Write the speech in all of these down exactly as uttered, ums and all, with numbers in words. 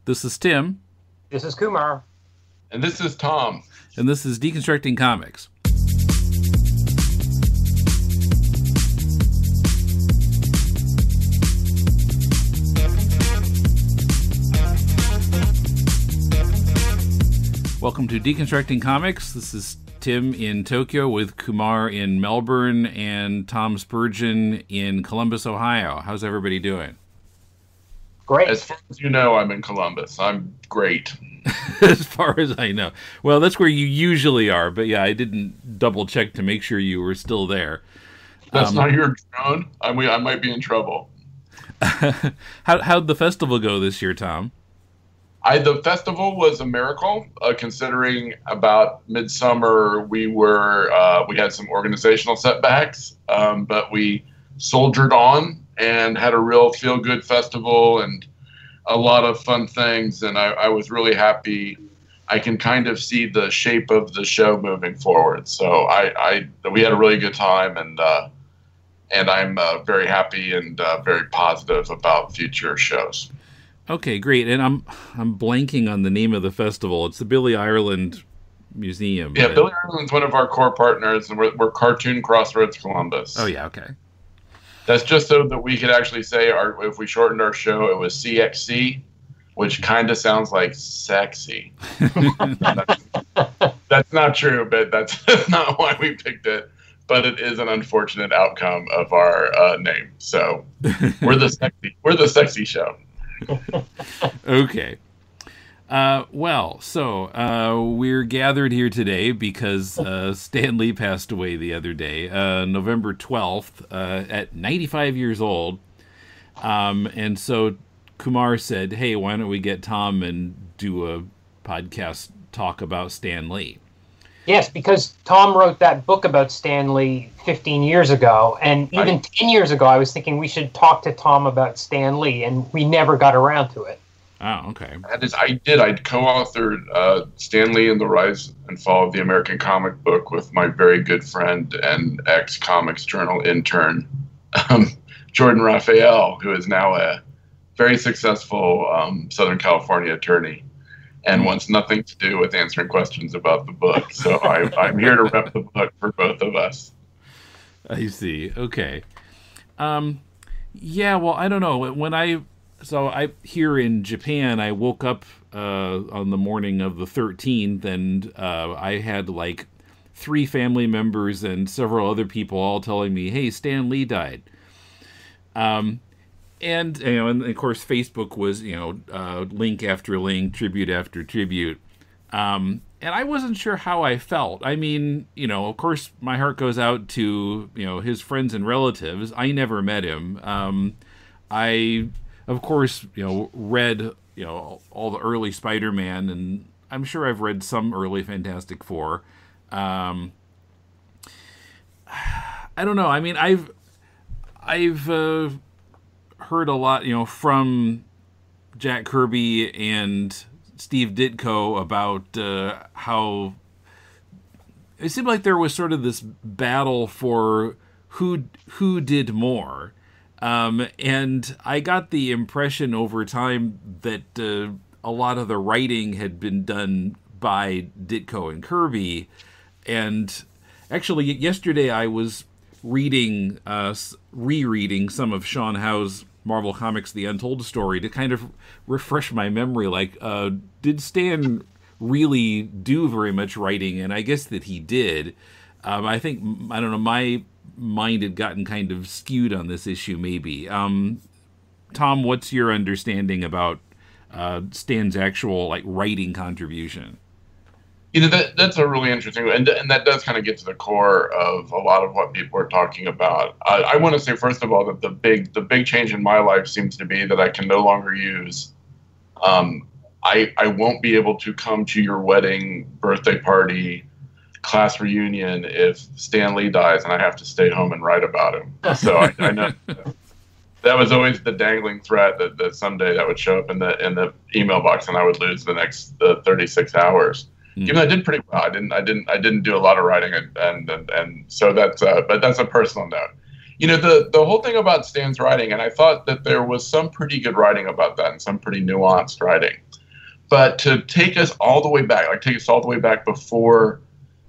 This is Tim. This is Kumar. And this is Tom. And this is Deconstructing Comics. Welcome to Deconstructing Comics. This is Tim in Tokyo with Kumar in Melbourne and Tom Spurgeon in Columbus, Ohio. How's everybody doing? Great. As far as you know, I'm in Columbus. I'm great. As far as I know. Well, that's where you usually are, but yeah, I didn't double check to make sure you were still there. That's um, not your drone. I mean, I might be in trouble. How, how'd the festival go this year, Tom? I, the festival was a miracle, uh, considering about midsummer we were uh, we had some organizational setbacks, um, but we soldiered on and had a real feel-good festival and a lot of fun things. And I, I was really happy. I can kind of see the shape of the show moving forward. So I, I we had a really good time, and uh, and I'm uh, very happy and uh, very positive about future shows. Okay, great. And I'm I'm blanking on the name of the festival. It's the Billy Ireland Museum. Yeah, but... Billy Ireland's one of our core partners, and we're, we're Cartoon Crossroads Columbus. Oh, yeah, okay. That's just so that we could actually say, our if we shortened our show, it was C X C, which kind of sounds like sexy. that's, that's not true, but that's, that's not why we picked it. But it is an unfortunate outcome of our uh, name. So we're the sexy, we're the sexy show. Okay. Uh, well, so uh, we're gathered here today because uh, Stan Lee passed away the other day, uh, November twelfth, uh, at ninety-five years old. Um, and so Kumar said, hey, why don't we get Tom and do a podcast talk about Stan Lee? Yes, because Tom wrote that book about Stan Lee fifteen years ago, and even right. ten years ago, I was thinking we should talk to Tom about Stan Lee, and we never got around to it. Oh, okay. That is, I did. I co-authored uh, Stan Lee and the Rise and Fall of the American Comic Book with my very good friend and ex-Comics Journal intern, um, Jordan Raphael, who is now a very successful um, Southern California attorney and wants nothing to do with answering questions about the book. So I, I'm here to rep the book for both of us. I see. Okay. Um, yeah, well, I don't know. When I... So I here in Japan, I woke up uh, on the morning of the thirteenth, and uh, I had like three family members and several other people all telling me, "Hey, Stan Lee died." Um, and you know, and of course, Facebook was you know uh, link after link, tribute after tribute, um, and I wasn't sure how I felt. I mean, you know, of course, my heart goes out to you know his friends and relatives. I never met him. Um, I. Of course, you know, read, you know, all the early Spider-Man, and I'm sure I've read some early Fantastic Four. Um, I don't know. I mean, I've I've uh, heard a lot, you know, from Jack Kirby and Steve Ditko about uh, how it seemed like there was sort of this battle for who who did more. Um, and I got the impression over time that uh, a lot of the writing had been done by Ditko and Kirby. And actually, yesterday I was reading, uh, rereading some of Sean Howe's Marvel Comics The Untold Story to kind of refresh my memory. Like, uh, did Stan really do very much writing? And I guess that he did. Um, I think, I don't know, my... mind had gotten kind of skewed on this issue, maybe. Um, Tom, what's your understanding about uh, Stan's actual like writing contribution? You know, that that's a really interesting, and and that does kind of get to the core of a lot of what people are talking about. I, I want to say first of all that the big the big change in my life seems to be that I can no longer use. Um, I I won't be able to come to your wedding, birthday party, class reunion if Stan Lee dies and I have to stay home and write about him. So I, I know that was always the dangling threat that, that someday that would show up in the in the email box and I would lose the next the thirty-six hours. Mm. Even though I did pretty well, I didn't I didn't I didn't do a lot of writing and and and, and so that's uh, but that's a personal note. You know, the the whole thing about Stan's writing, and I thought that there was some pretty good writing about that and some pretty nuanced writing. But to take us all the way back, like take us all the way back before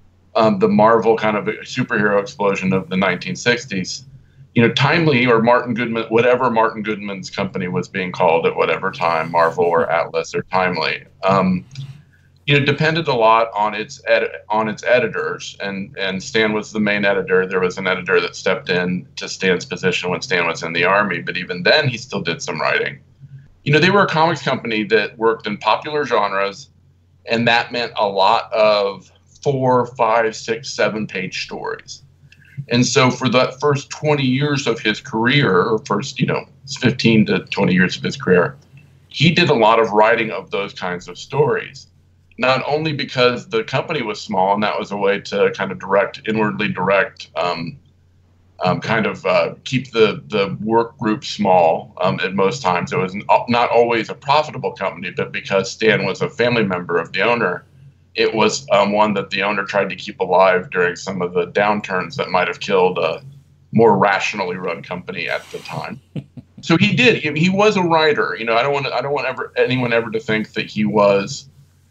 um, the Marvel kind of superhero explosion of the nineteen sixties, you know, Timely or Martin Goodman, whatever Martin Goodman's company was being called at whatever time, Marvel or Atlas or Timely, um, you know, depended a lot on its ed- on its editors, and and Stan was the main editor. There was an editor that stepped in to Stan's position when Stan was in the Army, but even then he still did some writing. You know, they were a comics company that worked in popular genres, and that meant a lot of four, five, six, seven page stories. And so for that first twenty years of his career, or first, you know, fifteen to twenty years of his career, he did a lot of writing of those kinds of stories. Not only because the company was small, and that was a way to kind of direct, inwardly direct, um, um, kind of uh, keep the, the work group small um, at most times. It was not always a profitable company, but because Stan was a family member of the owner, it was um, one that the owner tried to keep alive during some of the downturns that might have killed a more rationally run company at the time. So he did. He, he was a writer. You know, I don't want to, I don't want ever anyone ever to think that he was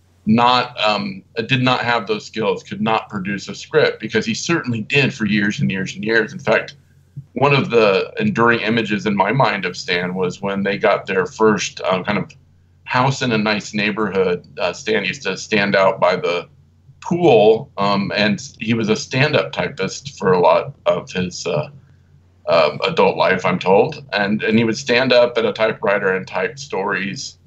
not um, did not have those skills, could not produce a script, because he certainly did for years and years and years. In fact, one of the enduring images in my mind of Stan was when they got their first um, kind of house in a nice neighborhood. Uh, Stan used to stand out by the pool, um, and he was a stand-up typist for a lot of his uh, uh, adult life, I'm told. And and he would stand up at a typewriter and type stories,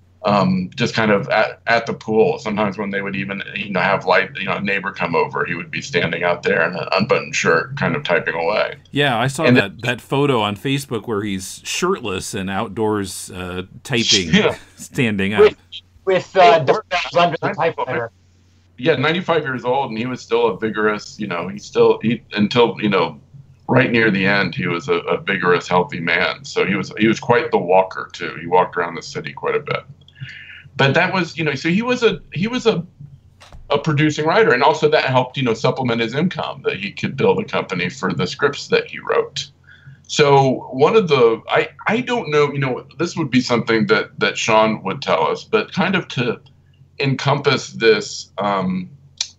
um, just kind of at, at the pool. Sometimes when they would even, you know, have light, you know, a neighbor come over, he would be standing out there in an unbuttoned shirt, kind of typing away. Yeah, I saw and that, that photo on Facebook where he's shirtless and outdoors uh, typing, yeah. standing up. With, with uh, doorbells under the typewriter. Yeah, ninety-five years old, and he was still a vigorous, you know, he still, he, until, you know, right near the end, he was a, a vigorous, healthy man. So he was, he was quite the walker too. He walked around the city quite a bit. But that was, you know, so he was a, he was a, a producing writer, and also that helped, you know, supplement his income, that he could build a company for the scripts that he wrote. So one of the, I, I don't know, you know, this would be something that, that Sean would tell us, but kind of to encompass this, um,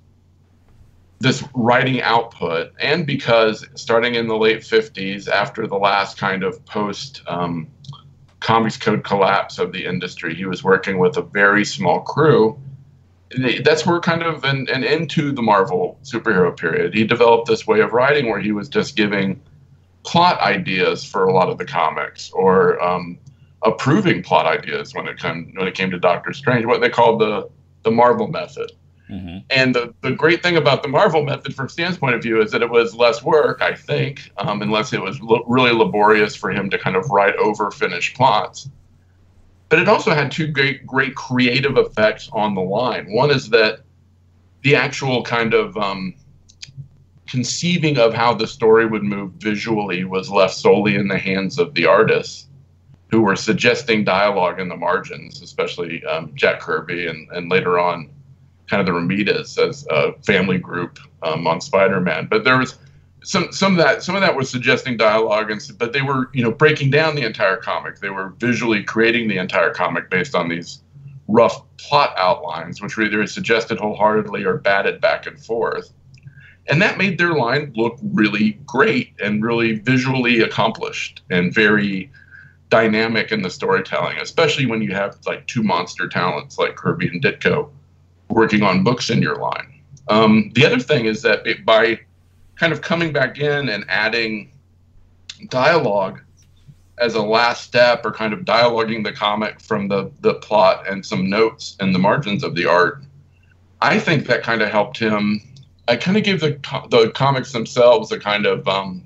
this writing output, and because starting in the late fifties, after the last kind of post um, Comics Code collapse of the industry, he was working with a very small crew. That's where kind of an, an into the Marvel superhero period, he developed this way of writing where he was just giving plot ideas for a lot of the comics, or um, approving plot ideas when it came when it came to Doctor Strange, what they called the the Marvel method. Mm-hmm. And the, the great thing about the Marvel method from Stan's point of view is that it was less work, I think, um, unless it was lo- really laborious for him to kind of write over finished plots. But it also had two great, great creative effects on the line. One is that the actual kind of um, conceiving of how the story would move visually was left solely in the hands of the artists, who were suggesting dialogue in the margins, especially um, Jack Kirby, and, and later on kind of the Ramirez as a family group um, on Spider-Man. But there was some some of that some of that was suggesting dialogue, and but they were, you know, breaking down the entire comic. They were visually creating the entire comic based on these rough plot outlines, which were either suggested wholeheartedly or batted back and forth. And that made their line look really great and really visually accomplished and very dynamic in the storytelling, especially when you have like two monster talents like Kirby and Ditko working on books in your line. Um, the other thing is that it, by kind of coming back in and adding dialogue as a last step, or kind of dialoguing the comic from the, the plot and some notes in the margins of the art, I think that kind of helped him. I kind of gave the the comics themselves a kind of um,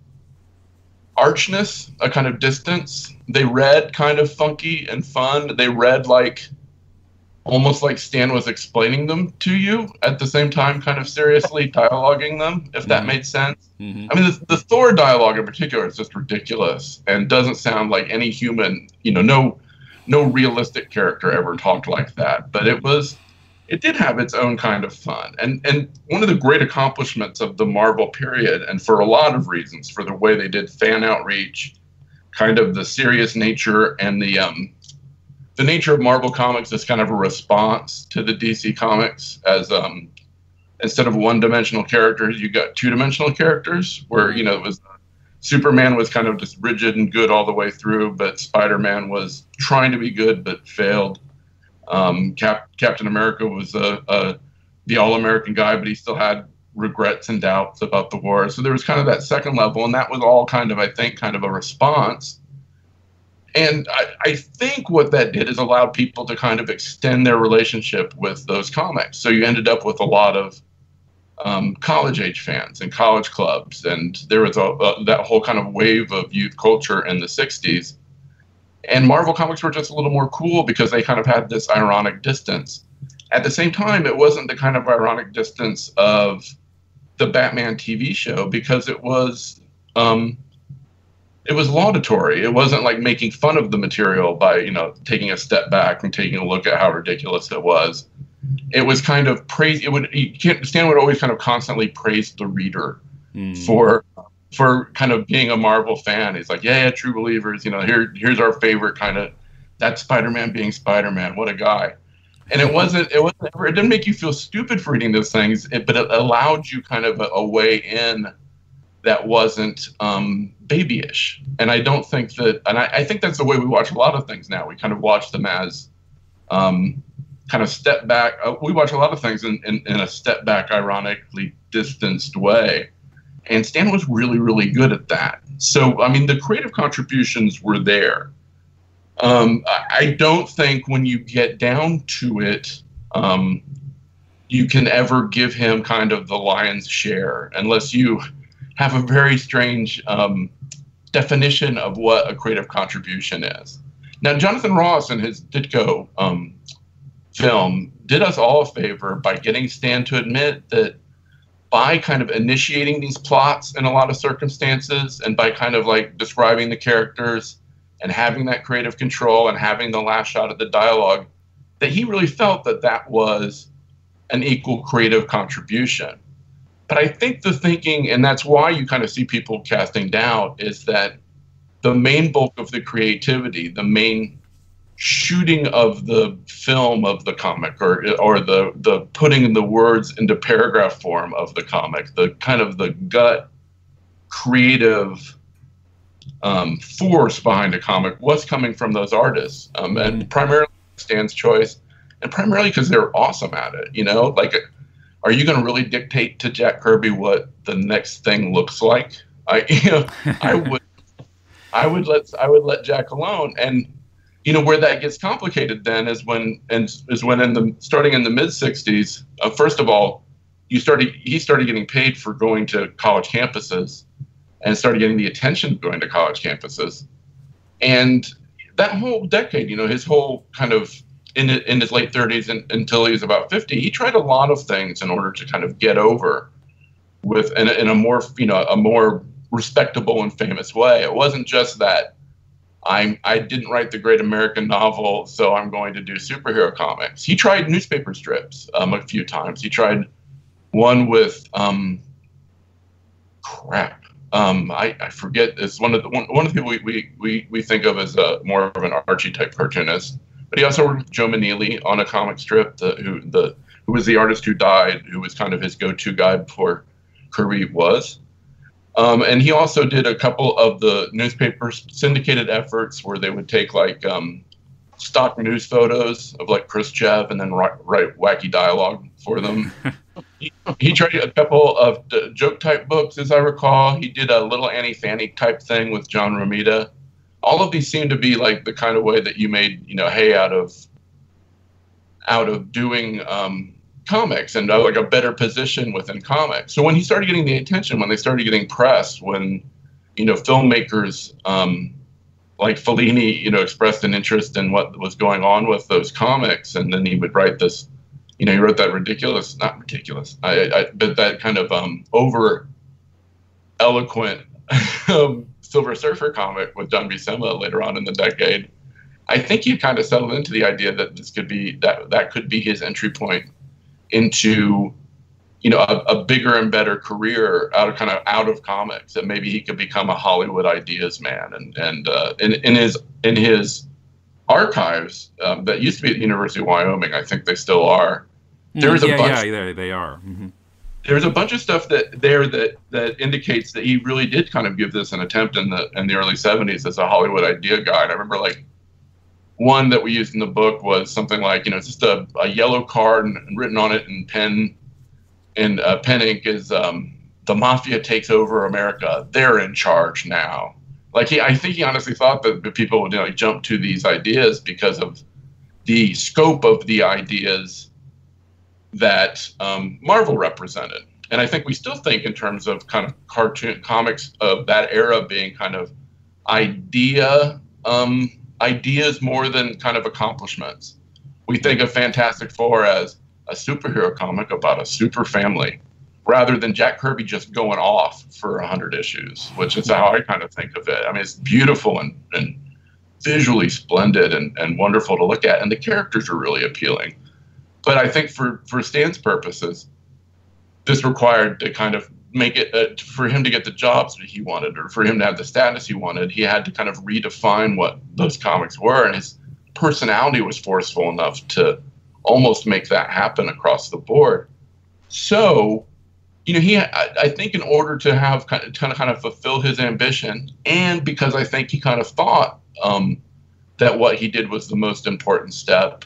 archness, a kind of distance. They read kind of funky and fun. They read like almost like Stan was explaining them to you at the same time, kind of seriously dialoguing them, if that mm-hmm. made sense. Mm-hmm. I mean, the, the Thor dialogue in particular is just ridiculous and doesn't sound like any human, you know, no, no realistic character ever talked like that. But it was, it did have its own kind of fun. And, and one of the great accomplishments of the Marvel period, and for a lot of reasons, for the way they did fan outreach, kind of the serious nature and the, um, the nature of Marvel Comics is kind of a response to the D C Comics, as um, instead of one-dimensional characters, you got two-dimensional characters, where, you know, it was Superman was kind of just rigid and good all the way through, but Spider-Man was trying to be good but failed. Um, Cap- Captain America was a, a the all-American guy, but he still had regrets and doubts about the war. So there was kind of that second level, and that was all kind of, I think, kind of a response. And I, I think what that did is allowed people to kind of extend their relationship with those comics. So you ended up with a lot of um, college-age fans and college clubs, and there was a, a, that whole kind of wave of youth culture in the sixties. And Marvel Comics were just a little more cool because they kind of had this ironic distance. At the same time, it wasn't the kind of ironic distance of the Batman T V show, because it was um, it was laudatory. It wasn't like making fun of the material by, you know, taking a step back and taking a look at how ridiculous it was. It was kind of praise. It would you can't, Stan would always kind of constantly praise the reader mm. for for kind of being a Marvel fan. He's like, yeah, yeah, true believers. You know, here here's our favorite kind of that Spider-Man being Spider-Man. What a guy. And it wasn't, it wasn't, it didn't make you feel stupid for reading those things, it, but it allowed you kind of a, a way in that wasn't um, babyish. And I don't think that, and I, I think that's the way we watch a lot of things now. We kind of watch them as um, kind of step back. Uh, we watch a lot of things in, in, in a step back, ironically distanced way. And Stan was really, really good at that. So, I mean, the creative contributions were there. Um, I don't think when you get down to it, um, you can ever give him kind of the lion's share unless you have a very strange um, definition of what a creative contribution is. Now, Jonathan Ross in his Ditko um, film did us all a favor by getting Stan to admit that by kind of initiating these plots in a lot of circumstances and by kind of like describing the characters and having that creative control and having the last shot of the dialogue, that he really felt that that was an equal creative contribution. But I think the thinking, and that's why you kind of see people casting doubt, is that the main bulk of the creativity, the main shooting of the film of the comic, or or the, the putting the words into paragraph form of the comic, the kind of the gut creative Um, force behind a comic was coming from those artists, um, and primarily Stan's choice, and primarily because they're awesome at it. You know, like, are you going to really dictate to Jack Kirby what the next thing looks like? I, you know, I would, I would let, I would let Jack alone. And you know, where that gets complicated then is when, and is when in the starting in the mid sixties. Uh, first of all, you started, he started getting paid for going to college campuses. And started getting the attention of going to college campuses. And that whole decade, you know, his whole kind of, in in his late thirties and, until he was about fifty, he tried a lot of things in order to kind of get over with, in a, in a more, you know, a more respectable and famous way. It wasn't just that I'm, I didn't write the great American novel, so I'm going to do superhero comics. He tried newspaper strips um, a few times. He tried one with, um, crap. Um, I, I forget. It's one of the one, one of the people we, we, we, we think of as a, more of an Archie type cartoonist. But he also worked with Joe Maneely on a comic strip, the, who the who was the artist who died, who was kind of his go-to guy before Kirby was. Um, and he also did a couple of the newspaper syndicated efforts where they would take like um, stock news photos of like Khrushchev and then write, write wacky dialogue for them. He, he tried a couple of uh, joke type books, as I recall. He did a little Annie Fanny type thing with John Romita. All of these seem to be like the kind of way that you made, you know, hay out of out of doing um, comics and uh, like a better position within comics. So when he started getting the attention, when they started getting press, when, you know, filmmakers um, like Fellini, you know, expressed an interest in what was going on with those comics, and then he would write this. You know, he wrote that ridiculous, not ridiculous, I, I, but that kind of um, over eloquent um, Silver Surfer comic with John Buscema later on in the decade. I think he kind of settled into the idea that this could be, that that could be his entry point into, you know, a, a bigger and better career out of kind of out of comics, that maybe he could become a Hollywood ideas man. And, and uh, in, in his, in his archives um, that used to be at the University of Wyoming. I think they still are. There's yeah, a bunch. Yeah, yeah, they are. Mm-hmm. There's a bunch of stuff that there that that indicates that he really did kind of give this an attempt in the in the early seventies as a Hollywood idea guy. And I remember like one that we used in the book was something like, you know, it's just a, a yellow card and, and written on it in pen in uh, pen ink is um, the mafia takes over America. They're in charge now. Like he, I think he honestly thought that the people would, you know, jump to these ideas because of the scope of the ideas that um, Marvel represented. And I think we still think in terms of kind of cartoon comics of that era being kind of idea um, ideas more than kind of accomplishments. We think of Fantastic Four as a superhero comic about a super family, rather than Jack Kirby just going off for a hundred issues, which is how I kind of think of it. I mean, it's beautiful and, and visually splendid and, and wonderful to look at, and the characters are really appealing. But I think for, for Stan's purposes, this required to kind of make it, uh, for him to get the jobs that he wanted, or for him to have the status he wanted, he had to kind of redefine what those comics were, and his personality was forceful enough to almost make that happen across the board. So, you know, he, I, I think in order to have kind of, kind of kind of fulfill his ambition, and because I think he kind of thought um, that what he did was the most important step,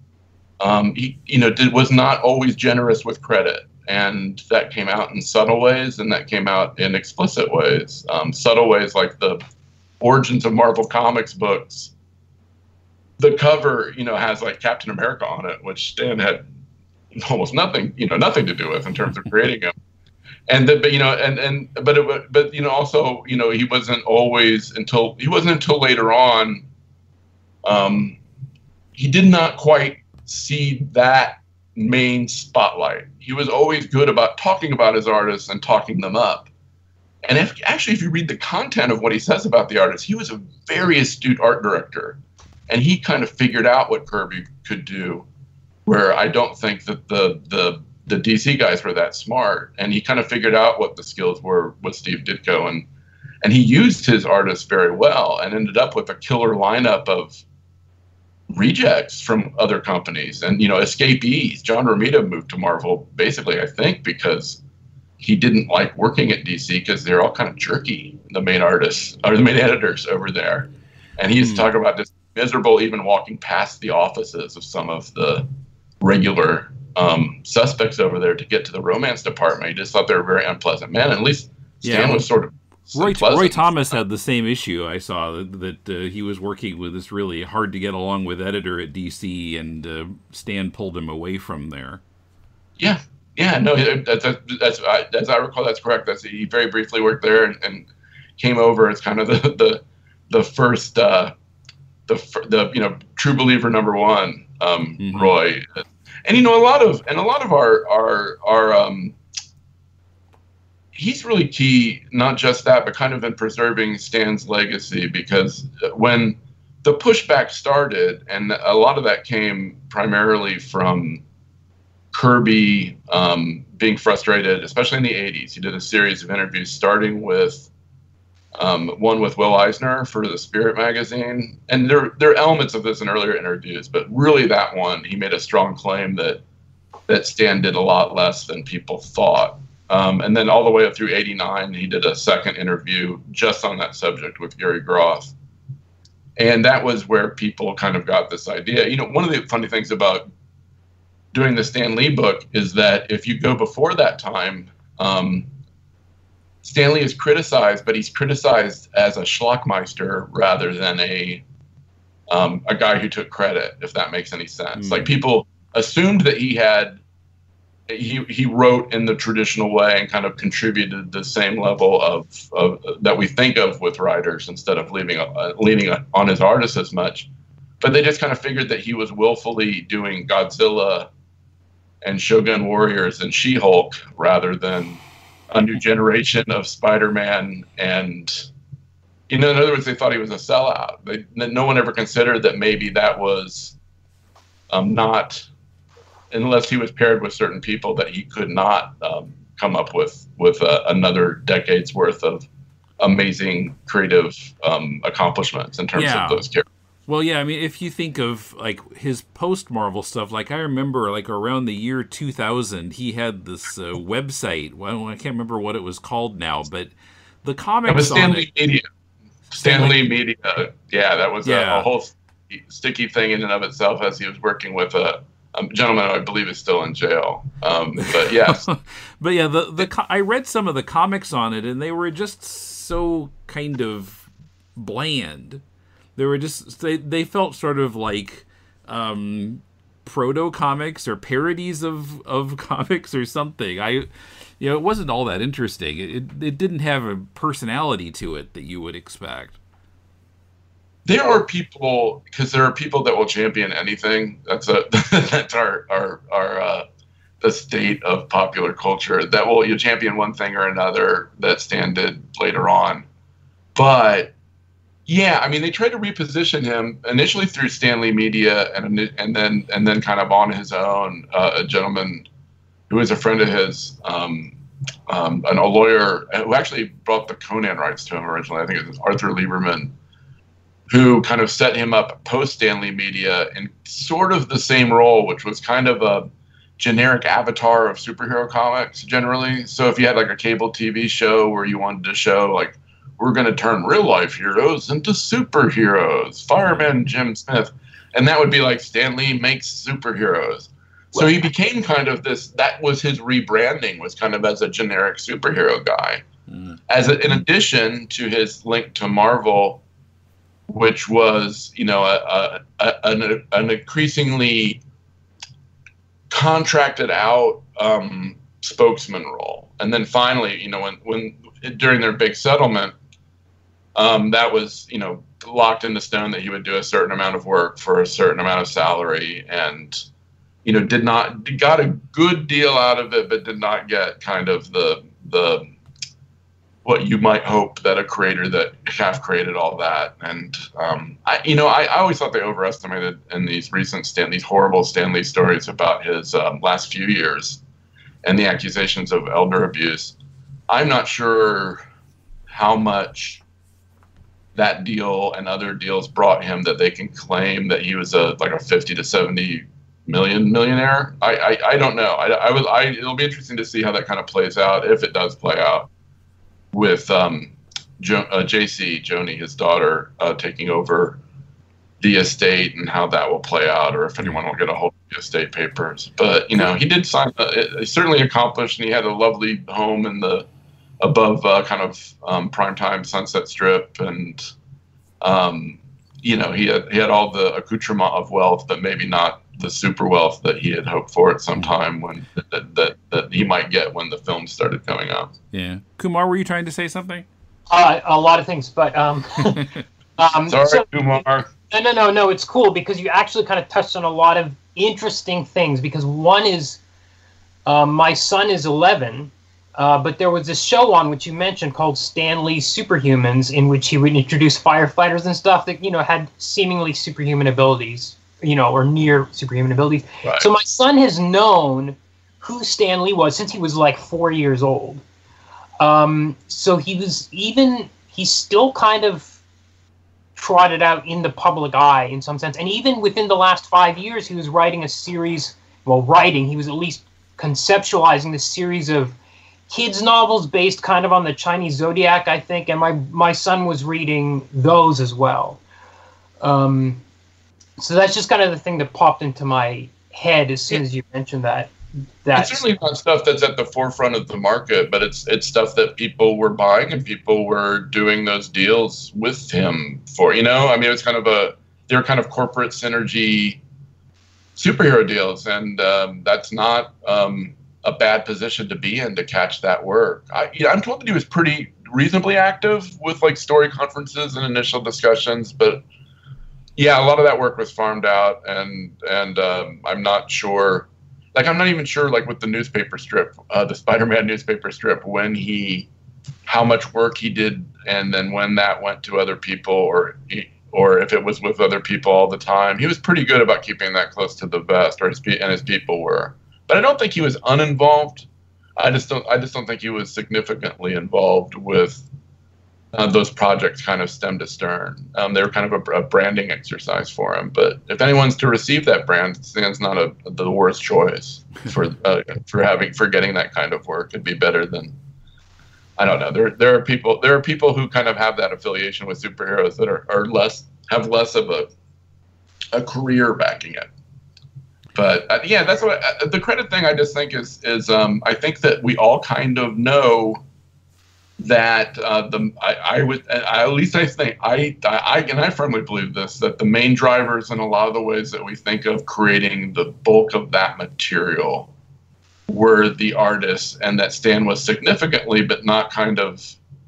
um, he, you know, did, was not always generous with credit. And that came out in subtle ways, and that came out in explicit ways. Um, subtle ways like the Origins of Marvel Comics books. The cover, you know, has like Captain America on it, which Stan had almost nothing, you know, nothing to do with in terms of creating him. And the, but you know, and and but it, but you know, also, you know, he wasn't always until he wasn't until later on. Um, he did not quite see that main spotlight. He was always good about talking about his artists and talking them up. And if actually, if you read the content of what he says about the artists, he was a very astute art director, and he kind of figured out what Kirby could do, where I don't think that the the the D C guys were that smart. And he kind of figured out what the skills were with Steve Ditko, and and he used his artists very well, and ended up with a killer lineup of rejects from other companies and, you know, escapees. John Romita moved to Marvel basically, I think, because he didn't like working at D C because they're all kind of jerky, the main artists or the main editors over there. And he used mm. to talk about this miserable even walking past the offices of some of the regular um, suspects over there to get to the romance department. He just thought they were very unpleasant men. And at least Stan yeah. was sort of Roy, Roy Thomas had the same issue. I saw that, that uh, he was working with this really hard to get along with editor at D C, and uh, Stan pulled him away from there. Yeah, yeah, no, that's that's, that's I, as I recall, that's correct. That's he very briefly worked there and, and came over as kind of the the the first uh, the the you know true believer number one, um, mm-hmm. Roy, and you know a lot of and a lot of our our our um. He's really key, not just that, but kind of in preserving Stan's legacy, because when the pushback started, and a lot of that came primarily from Kirby um, being frustrated, especially in the eighties. He did a series of interviews, starting with um, one with Will Eisner for the Spirit magazine. And there, there are elements of this in earlier interviews, but really that one, he made a strong claim that, that Stan did a lot less than people thought. Um, and then all the way up through eighty-nine, he did a second interview just on that subject with Gary Groth. And that was where people kind of got this idea. You know, one of the funny things about doing the Stan Lee book is that if you go before that time, um, Stan Lee is criticized, but he's criticized as a schlockmeister rather than a um, a guy who took credit, if that makes any sense. Mm. Like, people assumed that he had He he wrote in the traditional way and kind of contributed the same level of, of that we think of with writers, instead of leaving uh, leaning on his artists as much. But they just kind of figured that he was willfully doing Godzilla and Shogun Warriors and She-Hulk rather than a new generation of Spider-Man. And, you know, in other words, they thought he was a sellout. They, no one ever considered that maybe that was um, not... unless he was paired with certain people, that he could not um, come up with with uh, another decade's worth of amazing creative um, accomplishments in terms yeah. of those characters. Well, yeah, I mean, if you think of like his post Marvel stuff, like I remember, like around the year two thousand, he had this uh, website. Well, I can't remember what it was called now, but the comics it was on Stanley it. Media. Stanley, Stanley Media. Yeah, that was yeah. a, a whole sticky thing in and of itself, as he was working with a, a gentleman who I believe is still in jail. Um, but yes, but yeah, the the I read some of the comics on it, and they were just so kind of bland. They were just they they felt sort of like um, proto comics or parodies of, of comics or something. I, you know, it wasn't all that interesting. It it didn't have a personality to it that you would expect. There are people, because there are people that will champion anything. That's a that's our our our uh, the state of popular culture. That will you champion one thing or another that Stan did later on, but. Yeah, I mean, they tried to reposition him initially through Stanley Media, and and then and then kind of on his own. Uh, a gentleman who was a friend of his, um, um, an, a lawyer who actually brought the Conan rights to him originally. I think it was Arthur Lieberman, who kind of set him up post Stanley Media in sort of the same role, which was kind of a generic avatar of superhero comics generally. So if you had like a cable T V show where you wanted to show like, we're going to turn real life heroes into superheroes, Fireman Jim Smith. And that would be like Stan Lee makes superheroes. So he became kind of this, that was his rebranding, was kind of as a generic superhero guy. Mm. As a, in addition to his link to Marvel, which was, you know, a, a, a, an, an increasingly contracted out um, spokesman role. And then finally, you know, when, when during their big settlement, Um, that was, you know, locked in the stone that he would do a certain amount of work for a certain amount of salary, and, you know, did not got a good deal out of it, but did not get kind of the the what you might hope that a creator that half created all that. And um, I, you know, I, I always thought they overestimated in these recent Stan, these horrible Stan Lee stories about his um, last few years and the accusations of elder abuse. I'm not sure how much that deal and other deals brought him that they can claim that he was a like a fifty to seventy million millionaire. I I, I don't know. I, I was I it'll be interesting to see how that kind of plays out, if it does play out, with um jo- uh, J C Joni, his daughter, uh, taking over the estate, and how that will play out, or if anyone will get a hold of the estate papers. But you know, he did sign. Uh, it, certainly accomplished, and he had a lovely home in the above uh, kind of um, primetime Sunset Strip, and um, you know, he had he had all the accoutrement of wealth, but maybe not the super wealth that he had hoped for at some time when that that, that he might get when the film started coming out. Yeah, Kumar, were you trying to say something? Uh, a lot of things, but um, um, sorry, so, Kumar. No, no, no, no. It's cool because you actually kind of touched on a lot of interesting things. Because one is, um, my son is eleven. Uh, but there was this show on which you mentioned called Stan Lee's Superhumans, in which he would introduce firefighters and stuff that, you know, had seemingly superhuman abilities, you know, or near superhuman abilities. Right. So my son has known who Stan Lee was since he was like four years old. Um, so he was even, he's still kind of trotted out in the public eye in some sense. And even within the last five years, he was writing a series, well, writing, he was at least conceptualizing this series of kids novels based kind of on the Chinese zodiac, I think, and my my son was reading those as well. Um, so that's just kind of the thing that popped into my head as soon as you mentioned that. That's it's certainly not stuff that's at the forefront of the market, but it's it's stuff that people were buying and people were doing those deals with him for. You know, I mean, it's kind of a they're kind of corporate synergy superhero deals, and um, that's not. Um, a bad position to be in to catch that work. I, yeah, I'm told that he was pretty reasonably active with like story conferences and initial discussions, but yeah, a lot of that work was farmed out, and and um, I'm not sure, like I'm not even sure like with the newspaper strip, uh, the Spider-Man newspaper strip, when he, how much work he did, and then when that went to other people, or or if it was with other people all the time. He was pretty good about keeping that close to the vest, or his and his people were. But I don't think he was uninvolved. I just don't. I just don't think he was significantly involved with uh, those projects kind of stem to stern. Um, they were kind of a, a branding exercise for him. But if anyone's to receive that brand, Stan's not a, the worst choice for uh, for having for getting that kind of work. It'd be better than, I don't know. There there are people there are people who kind of have that affiliation with superheroes that are, are less have less of a a career backing it. But uh, yeah, that's what uh, the credit thing. I just think is is um, I think that we all kind of know that uh, the I, I would I, at least I think I, I and I firmly believe this, that the main drivers in a lot of the ways that we think of creating the bulk of that material were the artists, and that Stan was significantly but not kind of,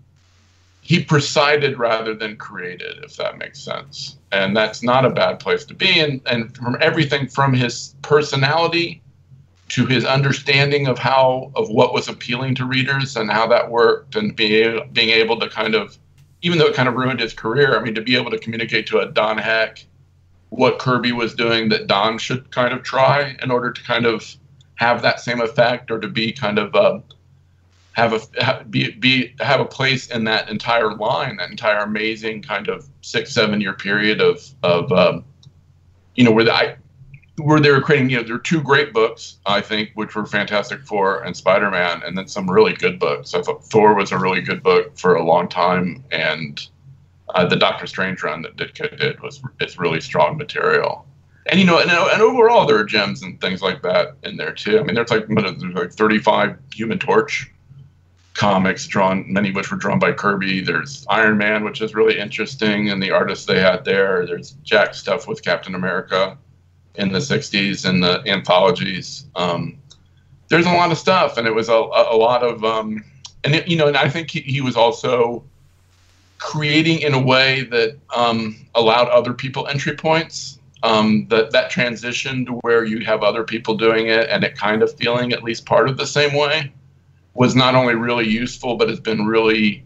he presided rather than created, if that makes sense. And that's not a bad place to be. And and from everything from his personality to his understanding of how, of what was appealing to readers and how that worked, and being, being able to kind of, even though it kind of ruined his career, I mean, to be able to communicate to a Don Heck what Kirby was doing that Don should kind of try in order to kind of have that same effect, or to be kind of, uh, have a, be, be, have a place in that entire line, that entire amazing kind of six, seven year period of, of, um, you know, where the, I, where they were creating, you know, there were two great books, I think, which were Fantastic Four and Spider-Man, and then some really good books. I thought Thor was a really good book for a long time, and uh, the Doctor Strange run that Ditko did was it's really strong material. And you know, and, and overall, there are gems and things like that in there too. I mean, there's like there's like thirty-five Human Torch comics drawn, many of which were drawn by Kirby. There's Iron Man, which is really interesting, and the artists they had there. There's Jack stuff with Captain America in the sixties and the anthologies. Um, there's a lot of stuff, and it was a, a, a lot of, um, and it, you know, and I think he, he was also creating in a way that um, allowed other people entry points. Um, that that transition to where you have other people doing it and it kind of feeling at least part of the same way was not only really useful, but has been really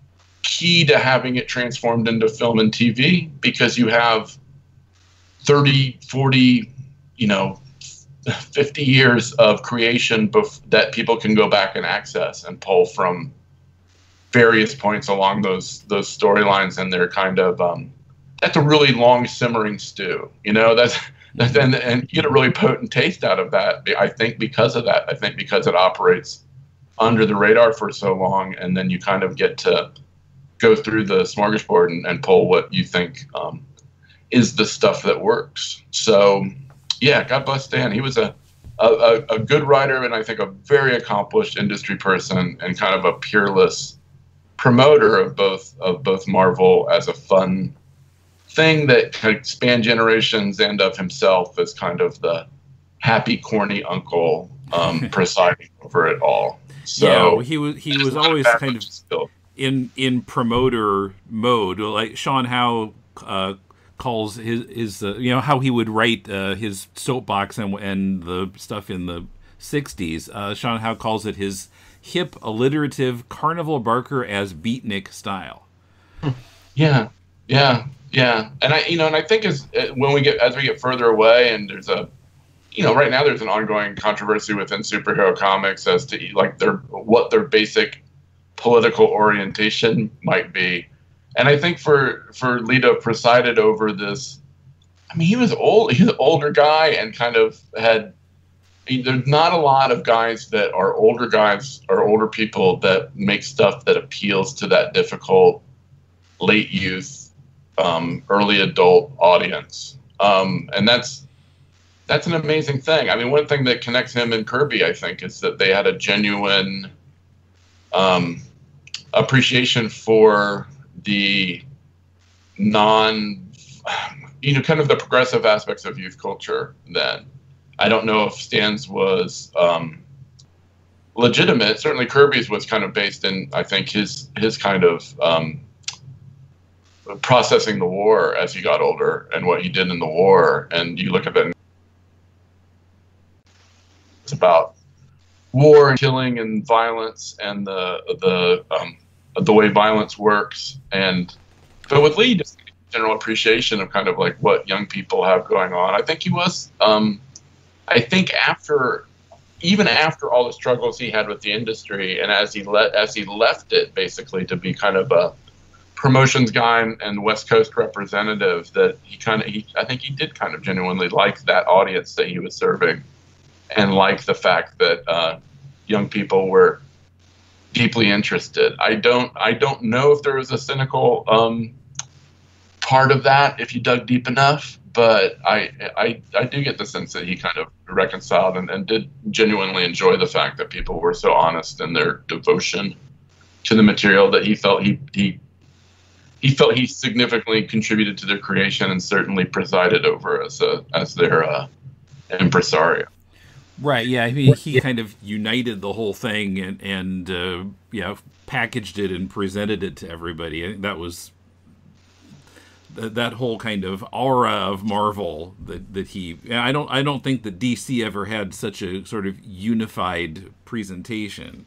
key to having it transformed into film and T V, because you have thirty, forty, you know, fifty years of creation bef- that people can go back and access and pull from various points along those those storylines, and they're kind of um, that's a really long simmering stew, you know. That's that's and, and you get a really potent taste out of that. I think because of that. I think because it operates under the radar for so long, and then you kind of get to go through the smorgasbord and, and pull what you think um, is the stuff that works. So, yeah, God bless Stan. He was a, a, a good writer, and I think a very accomplished industry person, and kind of a peerless promoter of both of both Marvel as a fun thing that could span generations, and of himself as kind of the happy, corny uncle um, presiding over it all. So yeah, he was he was always kind of still. in in promoter mode, like Sean Howe uh, calls his his uh, you know how he would write uh, his soapbox and and the stuff in the sixties. Uh, Sean Howe calls it his hip, alliterative Carnival Barker as beatnik style. Yeah, yeah, yeah, and I you know and I think as when we get as we get further away, and there's a you know, right now there's an ongoing controversy within superhero comics as to like their what their basic political orientation might be, and I think for for Lee to have presided over this, I mean, he was old, he was an older guy, and kind of had. There's not a lot of guys that are older guys or older people that make stuff that appeals to that difficult late youth, um, early adult audience, um, and that's. That's an amazing thing. I mean, one thing that connects him and Kirby, I think, is that they had a genuine um, appreciation for the non, you know, kind of the progressive aspects of youth culture then. I don't know if Stan's was um, legitimate. Certainly Kirby's was kind of based in, I think, his his kind of um, processing the war as he got older and what he did in the war. And you look at that. It's about war and killing and violence and the the um, the way violence works. And but with Lee, just general appreciation of kind of like what young people have going on. I think he was. Um, I think after, even after all the struggles he had with the industry, and as he let as he left it basically to be kind of a promotions guy and, and West Coast representative that he kind of, he, I think he did kind of genuinely like that audience that he was serving, and like the fact that uh, young people were deeply interested. I don't, I don't know if there was a cynical um, part of that if you dug deep enough, but I, I, I do get the sense that he kind of reconciled and, and did genuinely enjoy the fact that people were so honest in their devotion to the material that he felt he, he, he felt he significantly contributed to their creation and certainly presided over as a, as their uh, impresario. Right. Yeah. I mean, he kind of united the whole thing and, and uh, yeah, packaged it and presented it to everybody. I think that was th- that whole kind of aura of Marvel that, that he, I don't, I don't think that D C ever had such a sort of unified presentation.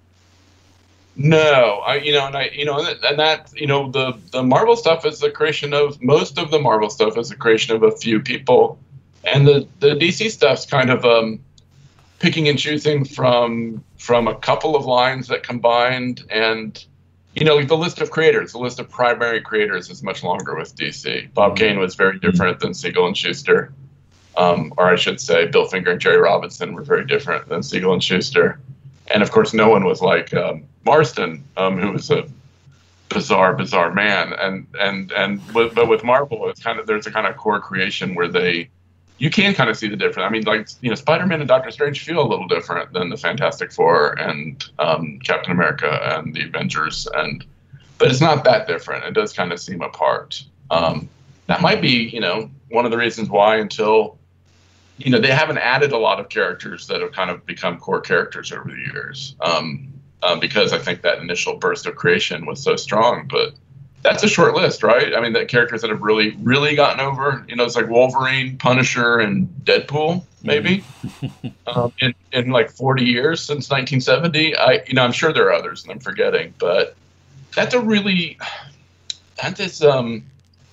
No, I, you know, and I, you know, and that, you know, the, the Marvel stuff is the creation of, most of the Marvel stuff is the creation of a few people. And the, the D C stuff's kind of, um, picking and choosing from from a couple of lines that combined, and you know, like the list of creators, the list of primary creators is much longer with D C. Bob Kane was very different than Siegel and Schuster, um, or I should say, Bill Finger and Jerry Robinson were very different than Siegel and Schuster, and of course, no one was like um, Marston, um, who was a bizarre, bizarre man, and and and with, but with Marvel, it's kind of there's a kind of core creation where they. You can kind of see the difference. I mean, like, you know, Spider-Man and Doctor Strange feel a little different than the Fantastic Four and um, Captain America and the Avengers, and but it's not that different. It does kind of seem apart. Um, that might be, you know, one of the reasons why until, you know, they haven't added a lot of characters that have kind of become core characters over the years, um, um, because I think that initial burst of creation was so strong, but that's a short list, right? I mean, the characters that have really, really gotten over, you know, it's like Wolverine, Punisher, and Deadpool, maybe, um, in, in like forty years since nineteen seventy. I, you know, I'm sure there are others and I'm forgetting, but that's a really, that is, um,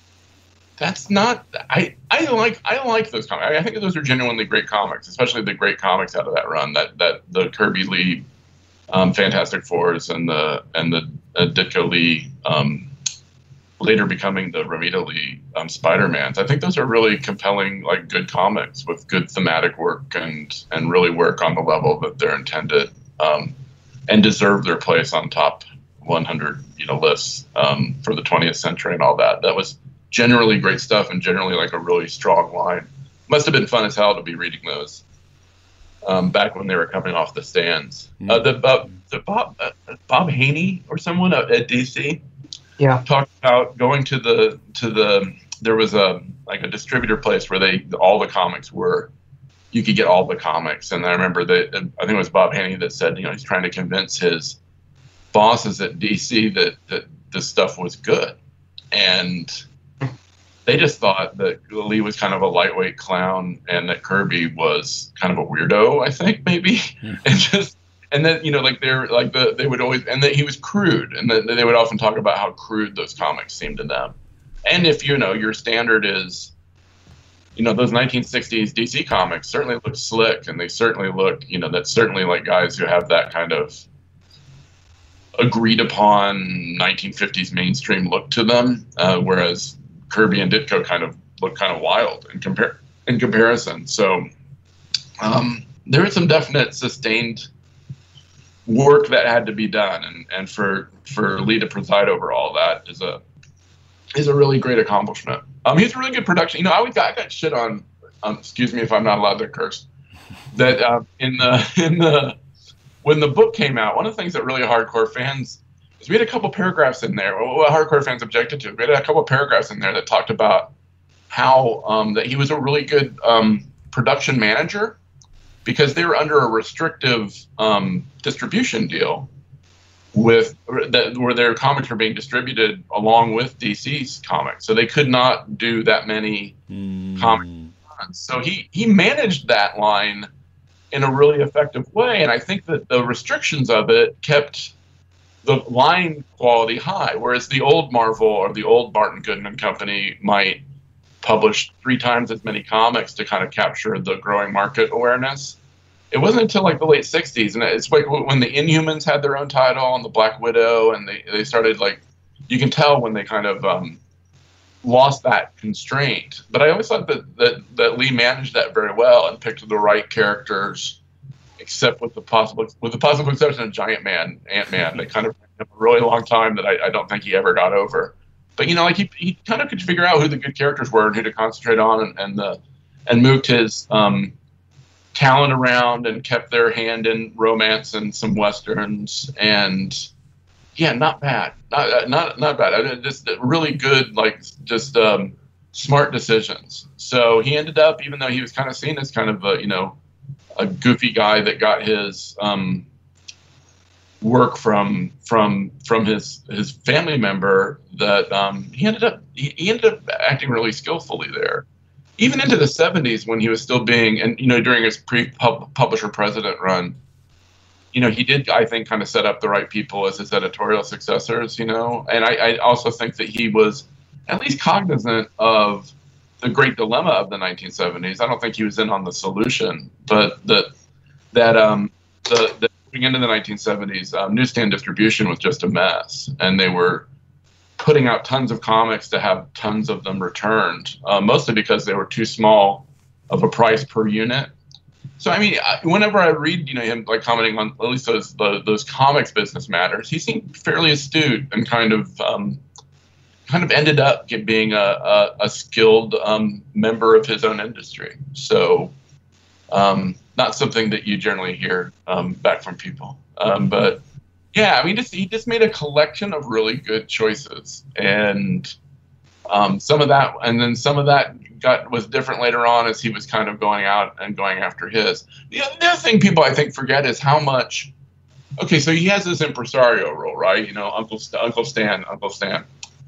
that's not, I, I like, I like those comics. I think those are genuinely great comics, especially the great comics out of that run, that, that the Kirby Lee, um, Fantastic Fours and the, and the uh, Ditko Lee, um, later becoming the Romita Lee um, Spider-Mans. I think those are really compelling, like good comics with good thematic work and and really work on the level that they're intended, um, and deserve their place on top one hundred, you know, lists um, for the twentieth century and all that. That was generally great stuff and generally like a really strong line. Must have been fun as hell to be reading those um, back when they were coming off the stands. Mm-hmm. Uh, the, uh, the Bob uh, Bob Haney or someone at D C. Yeah. Talked about going to the to the there was a like a distributor place where they all the comics were, you could get all the comics, and I remember that I think it was Bob Haney that said, you know, he's trying to convince his bosses at D C that that this stuff was good, and they just thought that Lee was kind of a lightweight clown and that Kirby was kind of a weirdo, I think maybe, mm-hmm. and just. And then, you know, like they're like the they would always, and that he was crude, and that they would often talk about how crude those comics seemed to them. And if, you know, your standard is, you know, those nineteen sixties D C comics certainly look slick, and they certainly look, you know, that's certainly like guys who have that kind of agreed upon nineteen fifties mainstream look to them, uh, whereas Kirby and Ditko kind of look kind of wild in compare in comparison. So um, there is some definite sustained work that had to be done, and, and for for Lee to preside over all that is a is a really great accomplishment. Um, he's a really good production. You know, I always got, I got shit on. Um, excuse me if I'm not allowed to curse. That uh, in the in the when the book came out, one of the things that really hardcore fans is we had a couple paragraphs in there. What hardcore fans objected to, we had a couple paragraphs in there that talked about how um, that he was a really good um, production manager, because they were under a restrictive um, distribution deal with that, where their comics were being distributed along with D C's comics, so they could not do that many mm. comics. So he he managed that line in a really effective way, and I think that the restrictions of it kept the line quality high. Whereas the old Marvel or the old Martin Goodman Company might publish three times as many comics to kind of capture the growing market awareness. It wasn't until like the late sixties, and it's like when the Inhumans had their own title and the Black Widow, and they, they started like you can tell when they kind of um, lost that constraint. But I always thought that, that that Lee managed that very well and picked the right characters, except with the possible with the possible exception of Giant Man, Ant-Man. They kind of took a really long time that I, I don't think he ever got over. But you know, like he he kind of could figure out who the good characters were and who to concentrate on, and, and the and moved his um, talent around and kept their hand in romance and some westerns, and yeah, not bad, not not not bad. Just really good, like just um, smart decisions. So he ended up, even though he was kind of seen as kind of a, you know, a goofy guy that got his um, work from from from his his family member, that um, he ended up he, he ended up acting really skillfully there. Even into the seventies, when he was still being, and you know, during his pre-publisher president run, you know, he did, I think, kind of set up the right people as his editorial successors, you know. And I, I also think that he was at least cognizant of the great dilemma of the nineteen seventies. I don't think he was in on the solution, but that that um the, the moving into the nineteen seventies, um, newsstand distribution was just a mess, and they were putting out tons of comics to have tons of them returned, uh, mostly because they were too small of a price per unit. So, I mean, whenever I read, you know, him like commenting on at least those those, those comics business matters, he seemed fairly astute and kind of um, kind of ended up get, being a, a, a skilled um, member of his own industry. So, um, not something that you generally hear um, back from people, um, but. Yeah, I mean, just, he just made a collection of really good choices, and um, some of that, and then some of that got was different later on as he was kind of going out and going after his. The other thing people I think forget is how much. Okay, so he has this impresario role, right? You know, Uncle St- Uncle Stan, Uncle Stan,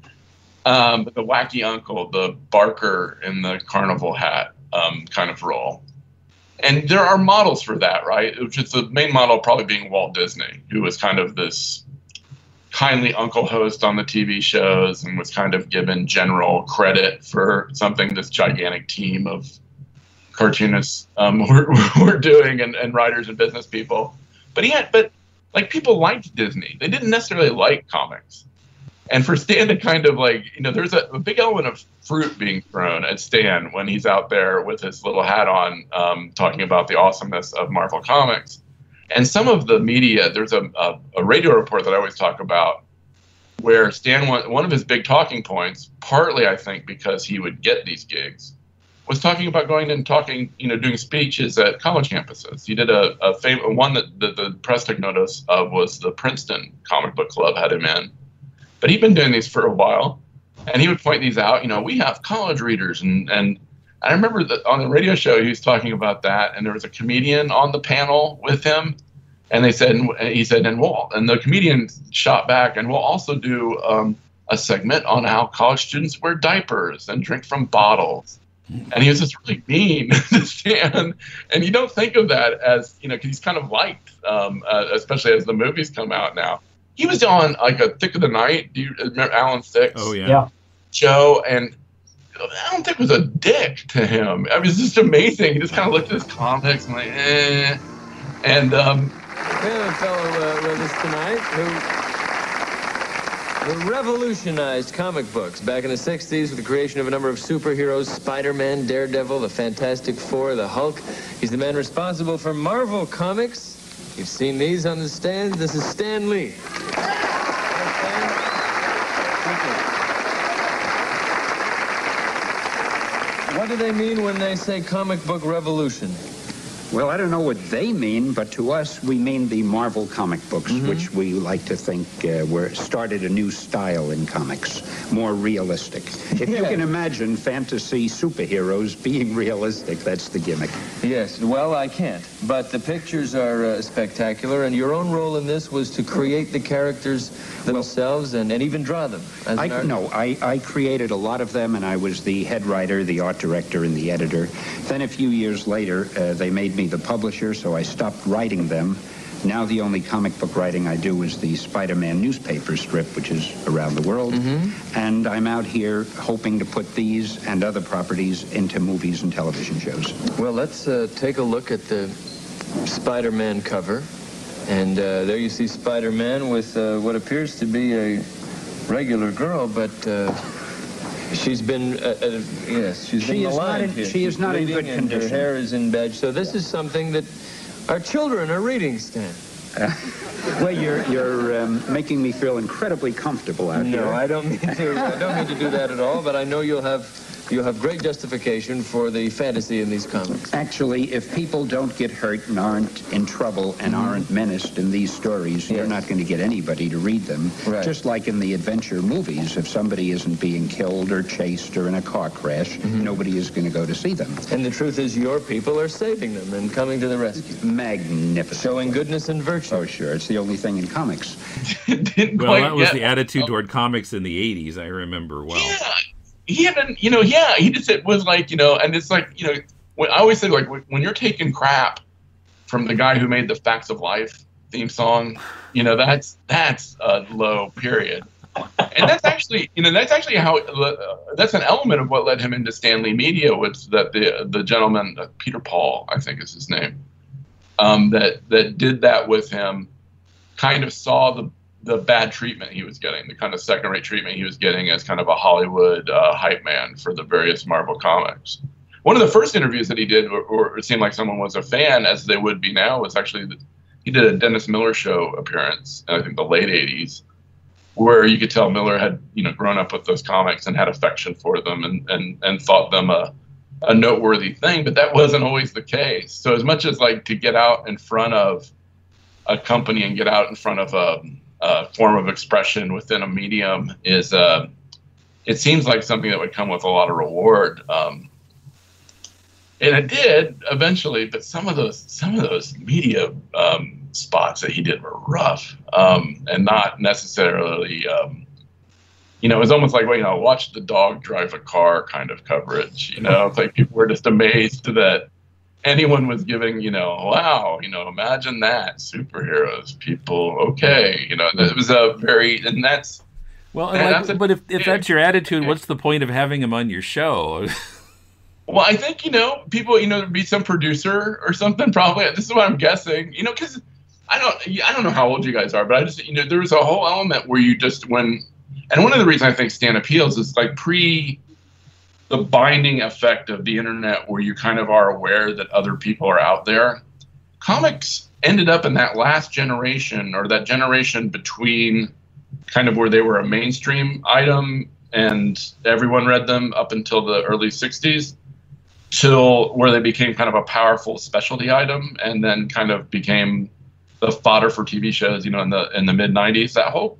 um, but the wacky uncle, the barker in the carnival hat um, kind of role. And there are models for that, right? Which is the main model probably being Walt Disney, who was kind of this kindly uncle host on the T V shows and was kind of given general credit for something this gigantic team of cartoonists um, were, were doing, and, and writers and business people. But he had, but like people liked Disney. They didn't necessarily like comics. And for Stan to kind of like, you know, there's a, a big element of fruit being thrown at Stan when he's out there with his little hat on, um, talking about the awesomeness of Marvel Comics. And some of the media, there's a, a, a radio report that I always talk about where Stan, one, one of his big talking points, partly I think because he would get these gigs, was talking about going and talking, you know, doing speeches at college campuses. He did a, a fam- one that, that the press took notice of was the Princeton Comic Book Club had him in. But he'd been doing these for a while, and he would point these out. You know, we have college readers, and and I remember that on the radio show he was talking about that, and there was a comedian on the panel with him, and they said, and he said, and we'll, and the comedian shot back, and we'll also do um, a segment on how college students wear diapers and drink from bottles. And he was just really mean to Stan, and you don't think of that as, you know, because he's kind of liked, um, uh, especially as the movies come out now. He was on like a Thick of the Night. Do you remember Alan Thicke? Oh yeah. Yeah. Show, and Alan Thicke was a dick to him. It was just amazing. He just kind of looked at his comics and like, eh. And um, we have a fellow uh, with us tonight who, who revolutionized comic books back in the sixties with the creation of a number of superheroes: Spider-Man, Daredevil, the Fantastic Four, the Hulk. He's the man responsible for Marvel Comics. You've seen these on the stands. This is Stan Lee. What do they mean when they say comic book revolution? Well, I don't know what they mean, but to us, we mean the Marvel comic books, mm-hmm. which we like to think uh, were started a new style in comics, more realistic. If yeah. you can imagine fantasy superheroes being realistic, that's the gimmick. Yes, well, I can't. But the pictures are uh, spectacular, and your own role in this was to create the characters themselves well, and, and even draw them. As I, no, I, I created a lot of them, and I was the head writer, the art director, and the editor. Then a few years later, uh, they made me the publisher, so I stopped writing them. Now the only comic book writing I do is the Spider-Man newspaper strip, which is around the world. Mm-hmm. And I'm out here hoping to put these and other properties into movies and television shows. Well, let's uh, take a look at the Spider-Man cover. And uh, there you see Spider-Man with uh, what appears to be a regular girl, but uh, she's been, uh, uh, yes, she's She been is not maligned in- here. she is She's not in bleeding good and condition. Her hair is in bed. So this is something that our children are reading, Stan. Well, you're you're um, making me feel incredibly comfortable out here. No, I don't mean to. I don't mean to do that at all. But I know you'll have you'll have great justification for the fantasy in these comics. Actually, if people don't get hurt and aren't in trouble and aren't menaced in these stories, you're Yes. not going to get anybody to read them. Right. Just like in the adventure movies, if somebody isn't being killed or chased or in a car crash, nobody is going to go to see them. And the truth is, your people are saving them and coming to the rescue, Magnificent. showing goodness and virtue. Oh, sure. It's the only thing in comics. Didn't Well, quite that was get- the attitude toward comics in the eighties, I remember well. Yeah, he hadn't, you know, yeah, he just it was like, you know, and it's like, you know, when, I always say, like, when you're taking crap from the guy who made the Facts of Life theme song, you know, that's that's a low period. And that's actually, you know, that's actually how, uh, that's an element of what led him into Stanley Media, was that the the gentleman, uh, Peter Paul, I think is his name, um, that, that did that with him, kind of saw the the bad treatment he was getting, the kind of second-rate treatment he was getting as kind of a Hollywood uh, hype man for the various Marvel comics. One of the first interviews that he did, or, or it seemed like someone was a fan, as they would be now, was actually the, he did a Dennis Miller show appearance in, I think, the late eighties, where you could tell Miller had, you know, grown up with those comics and had affection for them and and, and thought them a, a noteworthy thing, but that wasn't always the case. So as much as, like, to get out in front of a company and get out in front of a Uh, form of expression within a medium is, uh, it seems like something that would come with a lot of reward. Um, and it did eventually, but some of those, some of those media um, spots that he did were rough um, and not necessarily, um, you know, it was almost like, well, you know, watch the dog drive a car kind of coverage. You know, it's like people were just amazed that anyone was giving, you know, wow, you know, imagine that, superheroes, people, okay, you know, it was a very, and that's, Well, and like, that's a- but if, if that's your attitude, yeah. what's the point of having him on your show? Well, I think, you know, people, you know, there'd be some producer or something, probably, this is what I'm guessing, you know, because I don't, I don't know how old you guys are, but I just, you know, there was a whole element where you just, when, and one of the reasons I think Stan appeals is like pre the binding effect of the internet, where you kind of are aware that other people are out there. Comics ended up in that last generation, or that generation between kind of where they were a mainstream item and everyone read them up until the early sixties, till where they became kind of a powerful specialty item, and then kind of became the fodder for T V shows, you know, in the in the mid nineties. That whole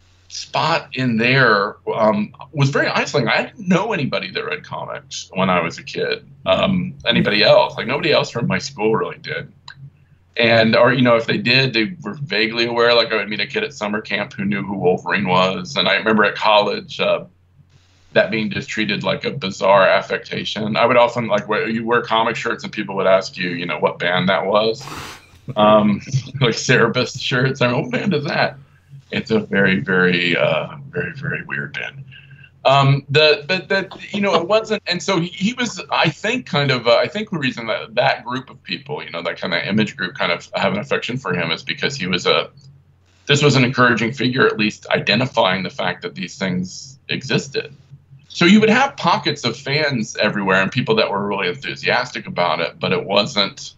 spot in there um, was very isolating. I didn't know anybody that read comics when I was a kid. Um, anybody else? Like, nobody else from my school really did. And, or, you know, if they did, they were vaguely aware. Like, I would meet a kid at summer camp who knew who Wolverine was. And I remember at college, uh, that being just treated like a bizarre affectation. I would often, like, wear, you wear comic shirts and people would ask you, you know, what band that was. Um, like Cerebus shirts. I mean, what band is that? It's a very, very, uh, very, very weird band. Um, the, but that, you know, it wasn't, and so he, he was, I think, kind of, uh, I think the reason that that group of people, you know, that kind of image group kind of have an affection for him is because he was a, this was an encouraging figure, at least identifying the fact that these things existed. So you would have pockets of fans everywhere and people that were really enthusiastic about it, but it wasn't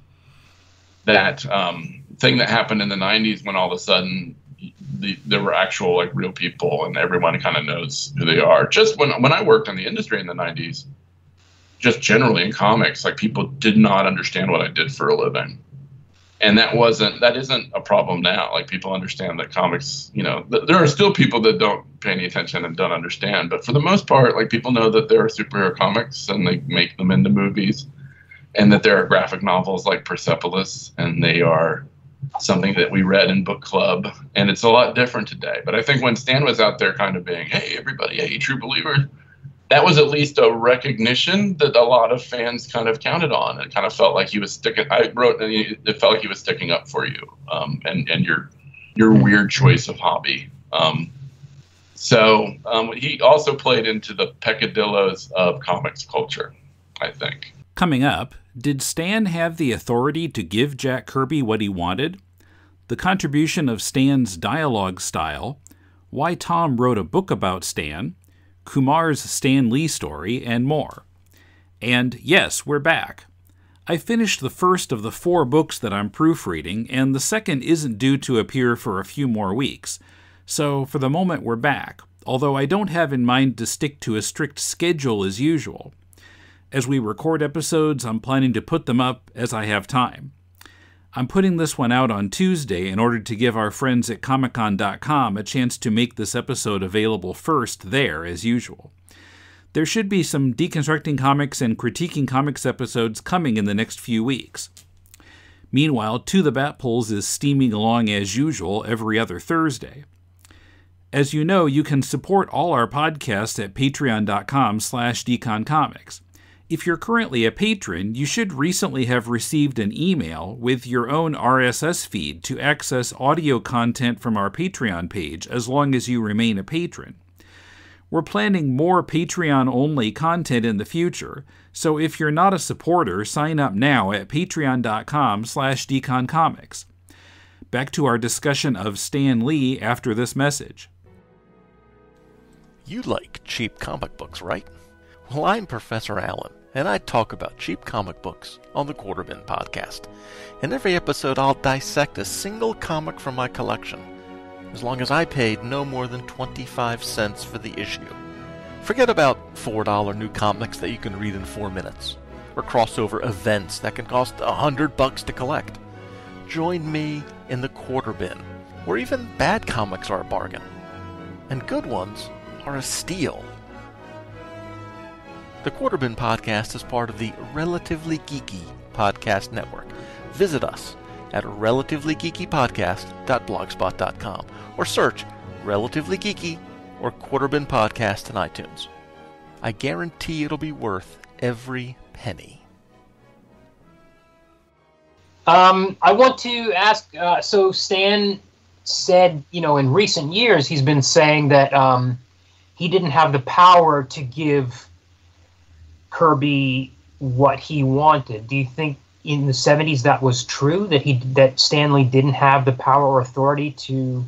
that um, thing that happened in the nineties when all of a sudden The, there were actual, like, real people, and everyone kind of knows who they are. Just when when I worked in the industry in the nineties, just generally in comics, like, people did not understand what I did for a living, and that wasn't that isn't a problem now. Like, people understand that comics, you know, th- there are still people that don't pay any attention and don't understand, but for the most part, like, people know that there are superhero comics and they make them into movies, and that there are graphic novels like Persepolis, and they are something that we read in book club, and it's a lot different today. But I think when Stan was out there kind of being, hey, everybody, hey, true believers, that was at least a recognition that a lot of fans kind of counted on. It kind of felt like he was sticking, I wrote, it felt like he was sticking up for you um, and, and your your weird choice of hobby. Um, so um, he also played into the peccadillos of comics culture, I think. Coming up, did Stan have the authority to give Jack Kirby what he wanted? The contribution of Stan's dialogue style, why Tom wrote a book about Stan, Kumar's Stan Lee story, and more. And yes, we're back. I finished the first of the four books that I'm proofreading, and the second isn't due to appear for a few more weeks. So, for the moment, we're back, although I don't have in mind to stick to a strict schedule as usual. As we record episodes, I'm planning to put them up as I have time. I'm putting this one out on Tuesday in order to give our friends at comic con dot com a chance to make this episode available first there, as usual. There should be some Deconstructing Comics and Critiquing Comics episodes coming in the next few weeks. Meanwhile, To the Batpoles is steaming along as usual every other Thursday. As you know, you can support all our podcasts at patreon dot com slash deconcomics. If you're currently a patron, you should recently have received an email with your own R S S feed to access audio content from our Patreon page as long as you remain a patron. We're planning more Patreon-only content in the future, so if you're not a supporter, sign up now at patreon dot com slash deconcomics. Back to our discussion of Stan Lee after this message. You like cheap comic books, right? Well, I'm Professor Allen, and I talk about cheap comic books on the Quarterbin Podcast. In every episode, I'll dissect a single comic from my collection, as long as I paid no more than twenty-five cents for the issue. Forget about four dollar new comics that you can read in four minutes, or crossover events that can cost a hundred bucks to collect. Join me in the Quarter Bin, where even bad comics are a bargain, and good ones are a steal. The Quarter Bin Podcast is part of the Relatively Geeky Podcast Network. Visit us at relatively geeky podcast dot blogspot dot com or search Relatively Geeky or Quarterbin Podcast in iTunes. I guarantee it'll be worth every penny. Um, I want to ask, uh, so Stan said, you know, in recent years he's been saying that um, he didn't have the power to give Kirby what he wanted. Do you think in the seventies that was true, that he that Stan Lee didn't have the power or authority to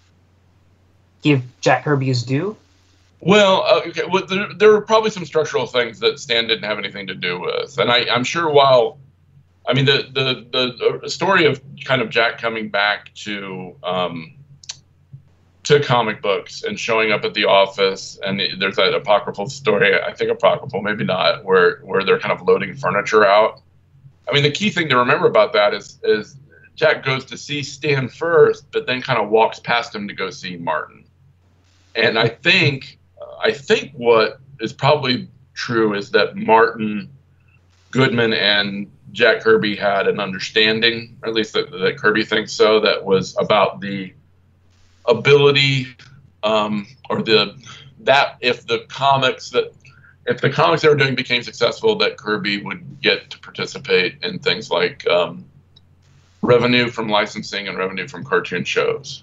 give Jack Kirby his due? Well, uh, okay. Well, there, there were probably some structural things that Stan didn't have anything to do with, and I, I'm sure while, I mean, the, the the story of kind of Jack coming back to um, to comic books and showing up at the office, and there's that apocryphal story, I think apocryphal, maybe not, where where they're kind of loading furniture out. I mean, the key thing to remember about that is is Jack goes to see Stan first, but then kind of walks past him to go see Martin. And I think I think what is probably true is that Martin Goodman and Jack Kirby had an understanding, or at least that, that Kirby thinks so, that was about the ability um, or the that if the comics that if the comics they were doing became successful, that Kirby would get to participate in things like um, revenue from licensing and revenue from cartoon shows.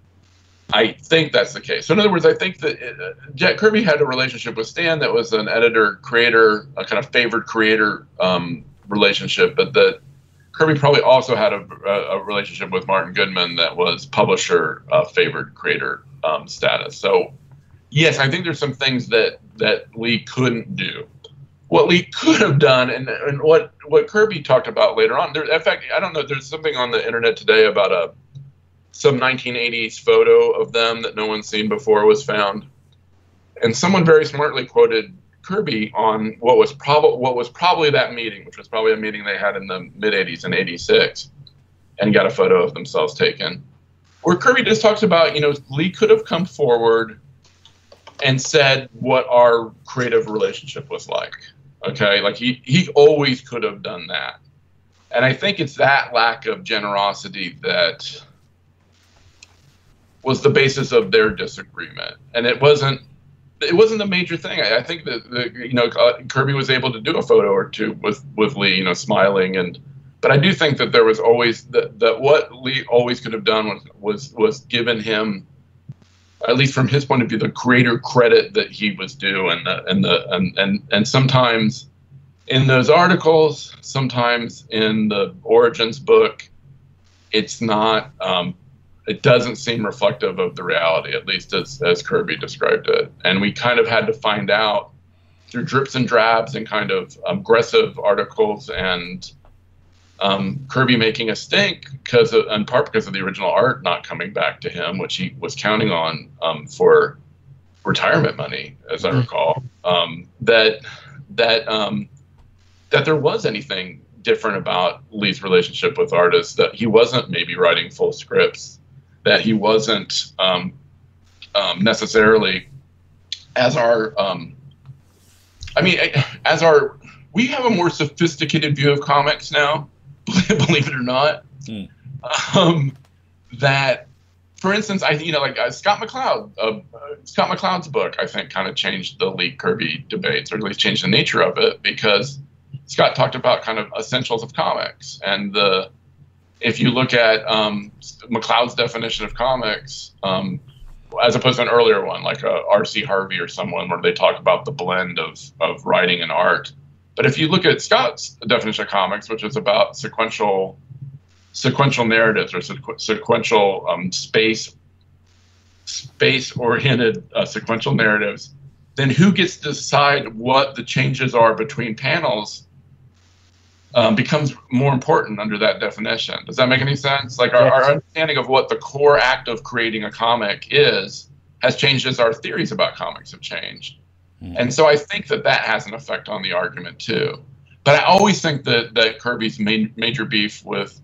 I think that's the case. So in other words, I think that uh, Jack Kirby had a relationship with Stan that was an editor-creator, a kind of favored creator um, relationship, but that Kirby probably also had a, a relationship with Martin Goodman that was publisher uh, favored creator um, status. So yes, I think there's some things that, that Lee couldn't do. What Lee could have done, and, and what, what Kirby talked about later on, there, in fact, I don't know, there's something on the internet today about a some nineteen eighties photo of them that no one's seen before was found. And someone very smartly quoted Kirby on what was, prob- what was probably that meeting, which was probably a meeting they had in the mid-eighties in eighty-six, and got a photo of themselves taken, where Kirby just talks about, you know, Lee could have come forward and said what our creative relationship was like. Okay, like he, he always could have done that. And I think it's that lack of generosity that was the basis of their disagreement. And it wasn't it wasn't a major thing. I, I think that, the, you know, uh, Kirby was able to do a photo or two with, with Lee, you know, smiling. And but I do think that there was always that, that what Lee always could have done was, was was given him, at least from his point of view, the greater credit that he was due. And the, and the and, and and sometimes in those articles, sometimes in the Origins book, it's not um, it doesn't seem reflective of the reality, at least as, as Kirby described it. And we kind of had to find out through drips and drabs and kind of aggressive articles and um, Kirby making a stink because of, in part because of the original art not coming back to him, which he was counting on um, for retirement money, as I recall, um, that that um, that there was anything different about Lee's relationship with artists, that he wasn't maybe writing full scripts, that he wasn't um, um, necessarily as our, um, I mean, as our, we have a more sophisticated view of comics now, believe it or not, mm. um, that, for instance, I you know like uh, Scott McCloud, uh, uh, Scott McCloud's book, I think, kind of changed the Lee Kirby debates, or at least changed the nature of it, because Scott talked about kind of essentials of comics, and the if you look at um, McCloud's definition of comics, um, as opposed to an earlier one like a R C Harvey or someone, where they talk about the blend of of writing and art. But if you look at Scott's definition of comics, which is about sequential. sequential narratives or sequ- sequential um, space space oriented uh, sequential narratives, then who gets to decide what the changes are between panels um, becomes more important under that definition. Does that make any sense? Like our, our understanding of what the core act of creating a comic is has changed as our theories about comics have changed. Mm. And so I think that that has an effect on the argument too. But I always think that, that Kirby's main, major beef with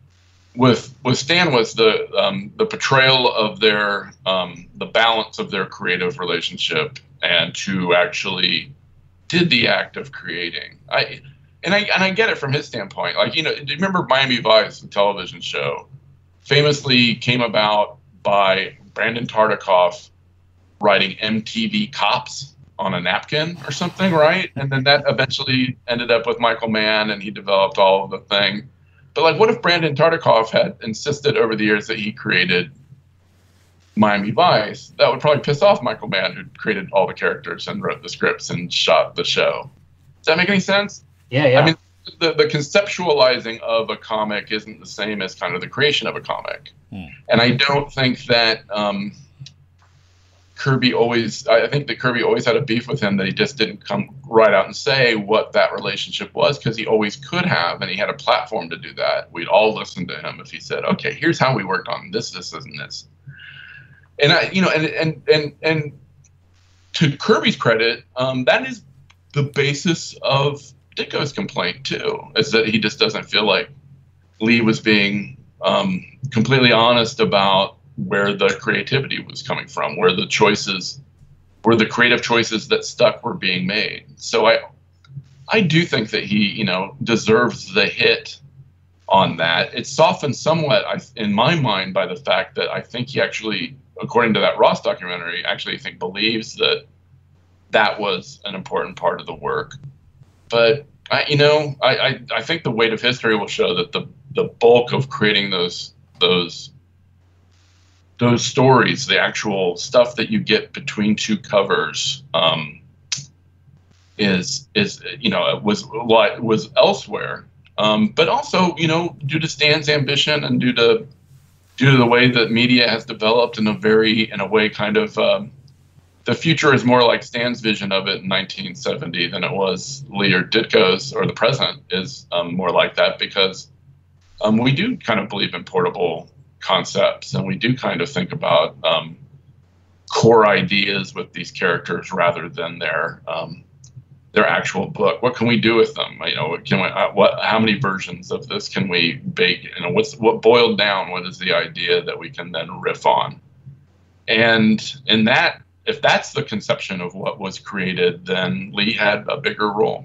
With with Stan was the um, the portrayal of their um, the balance of their creative relationship, and who actually did the act of creating. I and I and I get it from his standpoint. Like, you know, do you remember Miami Vice, the television show, famously came about by Brandon Tartikoff writing M T V Cops on a napkin or something, right? And then that eventually ended up with Michael Mann, and he developed all of the thing. But like, what if Brandon Tartikoff had insisted over the years that he created Miami Vice? That would probably piss off Michael Mann, who created all the characters and wrote the scripts and shot the show. Does that make any sense? Yeah, yeah. I mean, the, the conceptualizing of a comic isn't the same as kind of the creation of a comic. Hmm. And I don't think that um, Kirby always, I think that Kirby always had a beef with him, that he just didn't come right out and say what that relationship was, because he always could have, and he had a platform to do that. We'd all listen to him if he said, okay, here's how we worked on this, this, and this. And I, you know, and, and, and, and to Kirby's credit, um, that is the basis of Ditko's complaint too, is that he just doesn't feel like Lee was being um, completely honest about where the creativity was coming from, where the choices, where the creative choices that stuck were being made. So I, I do think that he, you know, deserves the hit on that. It's softened somewhat, I, in my mind, by the fact that I think he actually, according to that Ross documentary, actually I think believes that that was an important part of the work. But I, you know, I, I, I think the weight of history will show that the the bulk of creating those those those stories, the actual stuff that you get between two covers, um, is is you know was was elsewhere, um, but also, you know, due to Stan's ambition and due to due to the way that media has developed in a very in a way kind of um, the future is more like Stan's vision of it in nineteen seventy than it was Lee or Ditko's, or the present is um, more like that, because um, we do kind of believe in portable concepts, and we do kind of think about um, core ideas with these characters rather than their um, their actual book. What can we do with them? You know, can we, uh, what how many versions of this can we bake? You know, what's what boiled down? What is the idea that we can then riff on? And in that, if that's the conception of what was created, then Lee had a bigger role.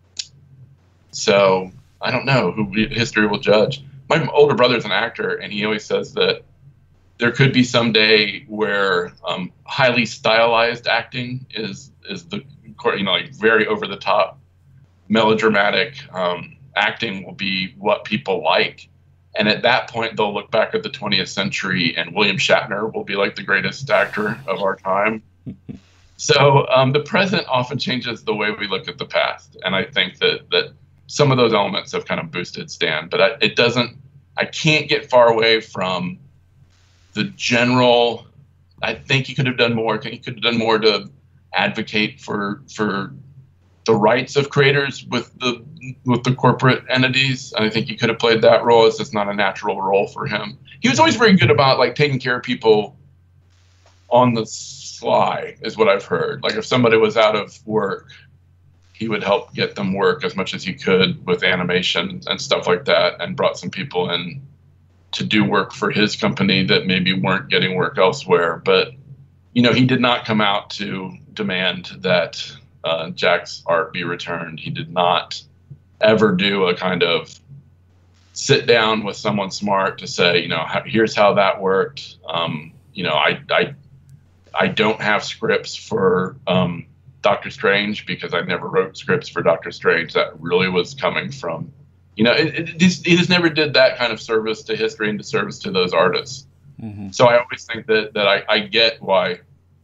So I don't know who history will judge. My older brother's an actor, and he always says that there could be some day where um, highly stylized acting is is the, you know, like very over the top, melodramatic um, acting will be what people like. And at that point, they'll look back at the twentieth century, and William Shatner will be like the greatest actor of our time. So um, the present often changes the way we look at the past. And I think that that some of those elements have kind of boosted Stan, but I, it doesn't, I can't get far away from the general, I think he could have done more. He could have done more to advocate for for the rights of creators with the with the corporate entities. I think he could have played that role. It's just not a natural role for him. He was always very good about like taking care of people on the sly, is what I've heard. Like if somebody was out of work, he would help get them work as much as he could with animation and stuff like that, and brought some people in to do work for his company that maybe weren't getting work elsewhere. But, you know, he did not come out to demand that uh, Jack's art be returned. He did not ever do a kind of sit down with someone smart to say, you know, here's how that worked. Um, you know, I, I, I don't have scripts for um, Doctor Strange because I never wrote scripts for Doctor Strange. That really was coming from, you know, it, it, just, he just never did that kind of service to history and to service to those artists. Mm-hmm. So I always think that, that I, I get why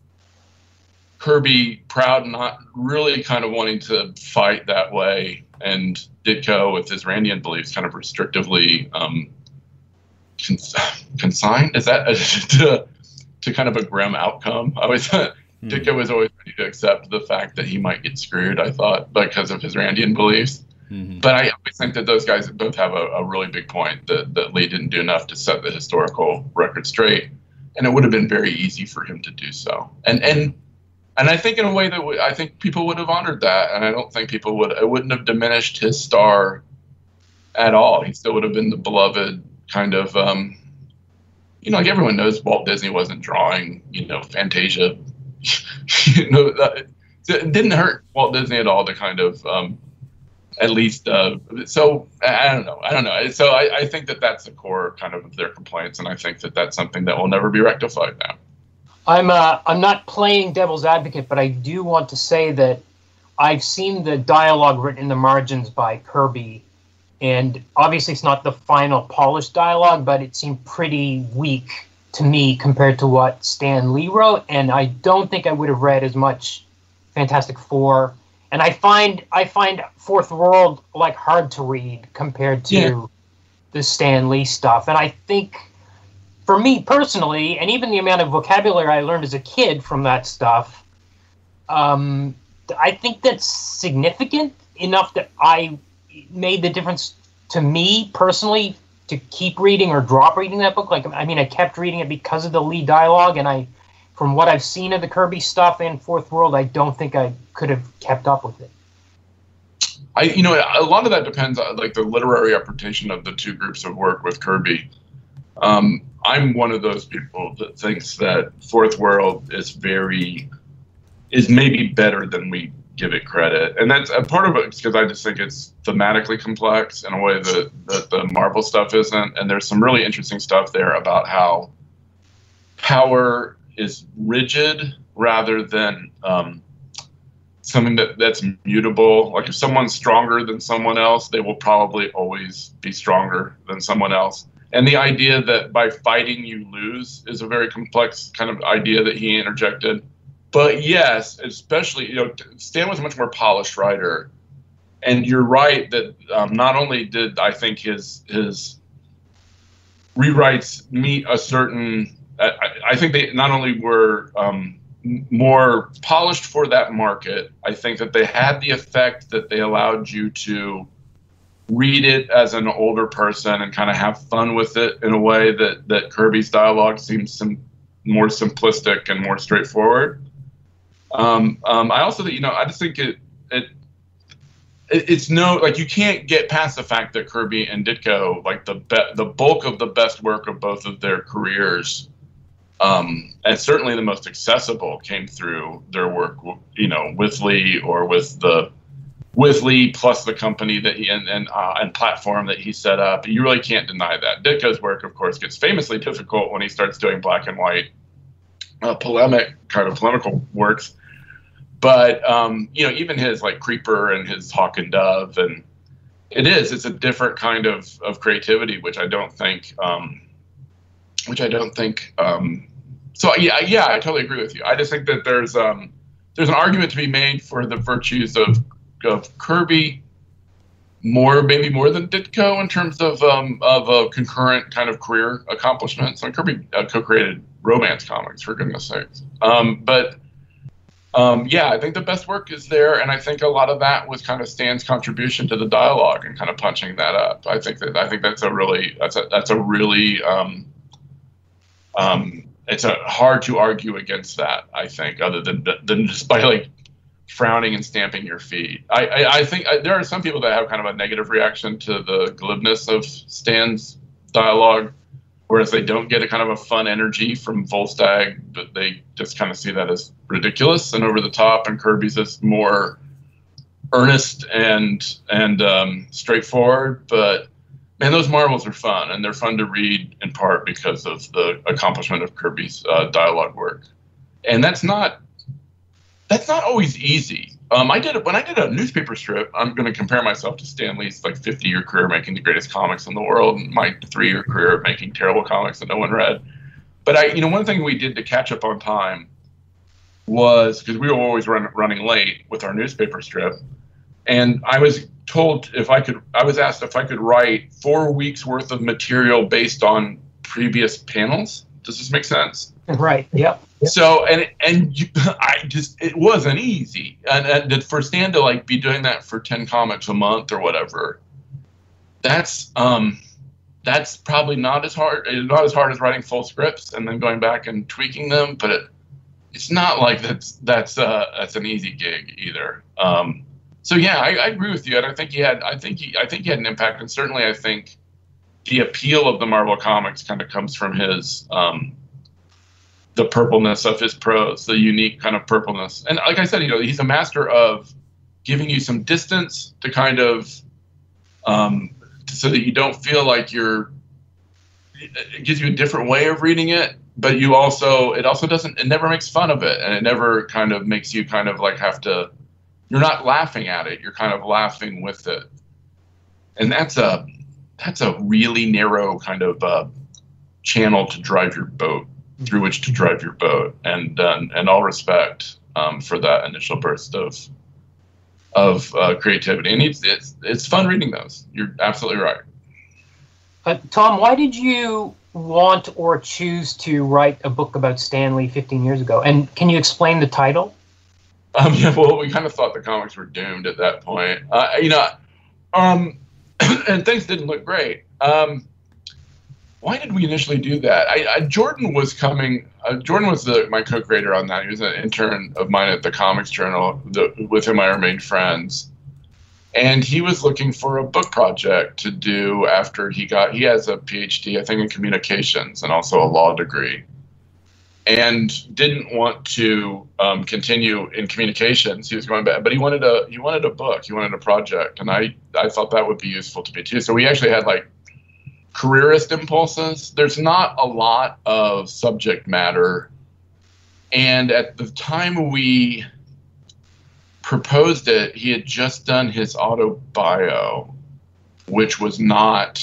Kirby, proud, not really kind of wanting to fight that way, and Ditko with his Randian beliefs kind of restrictively um, cons- consigned, is that to, to kind of a grim outcome. I always thought mm. Ditko was always ready to accept the fact that he might get screwed, I thought, because of his Randian beliefs. Mm-hmm. But I always think that those guys both have a, a really big point, that, that Lee didn't do enough to set the historical record straight, and it would have been very easy for him to do so. And and and I think in a way that we, I think people would have honored that, and I don't think people would. It wouldn't have diminished his star at all. He still would have been the beloved kind of, um, you know, like everyone knows Walt Disney wasn't drawing, you know, Fantasia. you know, that, it didn't hurt Walt Disney at all to kind of. Um, At least, uh, so I don't know. I don't know. So I, I think that that's the core kind of their complaints, and I think that that's something that will never be rectified now. I'm uh, I'm not playing devil's advocate, but I do want to say that I've seen the dialogue written in the margins by Kirby, and obviously it's not the final polished dialogue, but it seemed pretty weak to me compared to what Stan Lee wrote, and I don't think I would have read as much Fantastic Four. And I find I find Fourth World like hard to read compared to yeah. the Stan Lee stuff. And I think, for me personally, and even the amount of vocabulary I learned as a kid from that stuff, um, I think that's significant enough that I made the difference to me personally to keep reading or drop reading that book. Like, I mean, I kept reading it because of the Lee dialogue, and I. From what I've seen of the Kirby stuff and Fourth World, I don't think I could have kept up with it. I, you know, a lot of that depends on like the literary interpretation of the two groups of work with Kirby. Um, I'm one of those people that thinks that Fourth World is very, is maybe better than we give it credit. And that's a part of it because I just think it's thematically complex in a way that, that the Marvel stuff isn't. And there's some really interesting stuff there about how power is rigid rather than um, something that, that's mutable. Like if someone's stronger than someone else, they will probably always be stronger than someone else. And the idea that by fighting you lose is a very complex kind of idea that he interjected. But yes, especially, you know, Stan was a much more polished writer. And you're right that um, not only did I think his his rewrites meet a certain I, I think they not only were um, more polished for that market, I think that they had the effect that they allowed you to read it as an older person and kind of have fun with it in a way that, that Kirby's dialogue seems sim- more simplistic and more straightforward. Um, um, I also, you know, I just think it, it, it it's no, like you can't get past the fact that Kirby and Ditko, like the be- the bulk of the best work of both of their careers, Um, and certainly the most accessible came through their work, you know, with Lee or with the with Lee plus the company that he and and, uh, and platform that he set up. You really can't deny that. Ditko's work, of course, gets famously difficult when he starts doing black and white uh, polemic kind of polemical works. But um, you know, even his like Creeper and his Hawk and Dove, and it is it's a different kind of of creativity, which I don't think, um, which I don't think. Um, So yeah, yeah, I totally agree with you. I just think that there's um, there's an argument to be made for the virtues of of Kirby, more, maybe more than Ditko in terms of um, of uh, concurrent kind of career accomplishments. And Kirby uh, co-created romance comics, for goodness sakes. Um, but um, yeah, I think the best work is there, and I think a lot of that was kind of Stan's contribution to the dialogue and kind of punching that up. I think that I think that's a really that's a that's a really um, um, it's a hard to argue against that. I think, other than than just by like frowning and stamping your feet. I, I, I think I, there are some people that have kind of a negative reaction to the glibness of Stan's dialogue, whereas they don't get a kind of a fun energy from Volstagg, but they just kind of see that as ridiculous and over the top, and Kirby's is more earnest and and um, straightforward. But man, those Marvels are fun, and they're fun to read in part because of the accomplishment of Kirby's uh, dialogue work. And that's not That's not always easy. Um, I did it when I did a newspaper strip. I'm going to compare myself to Stan Lee's like fifty-year career making the greatest comics in the world, and my three-year career of making terrible comics that no one read. But I, you know, one thing we did to catch up on time was because we were always run, running late with our newspaper strip, and I was told if I could. I was asked if I could write four weeks worth of material based on previous panels. Does this make sense? Right. Yep. So and and you, I just it wasn't easy, and, and for Stan to like be doing that for ten comics a month or whatever, that's um that's probably not as hard not as hard as writing full scripts and then going back and tweaking them, but it, it's not like that's that's uh that's an easy gig either. Um, so yeah, I, I agree with you, and I think he had I think he I think he had an impact, and certainly I think the appeal of the Marvel comics kind of comes from his um. the purpleness of his prose, the unique kind of purpleness. And like I said, you know, he's a master of giving you some distance to kind of, um, so that you don't feel like you're, it gives you a different way of reading it, but you also, it also doesn't, it never makes fun of it. And it never kind of makes you kind of like have to, you're not laughing at it, you're kind of laughing with it. And that's a, that's a really narrow kind of uh, channel to drive your boat. through which to drive your boat, and uh, and all respect um, for that initial burst of of uh, creativity. And it's, it's it's fun reading those. You're absolutely right. Uh, Tom, why did you want or choose to write a book about Stan Lee fifteen years ago? And can you explain the title? Um, yeah, well, we kind of thought the comics were doomed at that point. Uh, you know, um, and things didn't look great. Um, Why did we initially do that? I, I, Jordan was coming. Uh, Jordan was the, my co-creator on that. He was an intern of mine at the Comics Journal. The, with him, I remained friends. And he was looking for a book project to do after he got. He has a P H D, I think, in communications and also a law degree, and didn't want to um, continue in communications. He was going back, but he wanted a he wanted a book. He wanted a project, and I I thought that would be useful to me too. So we actually had like careerist impulses. There's not a lot of subject matter, and at the time we proposed it, he had just done his autobio, which was not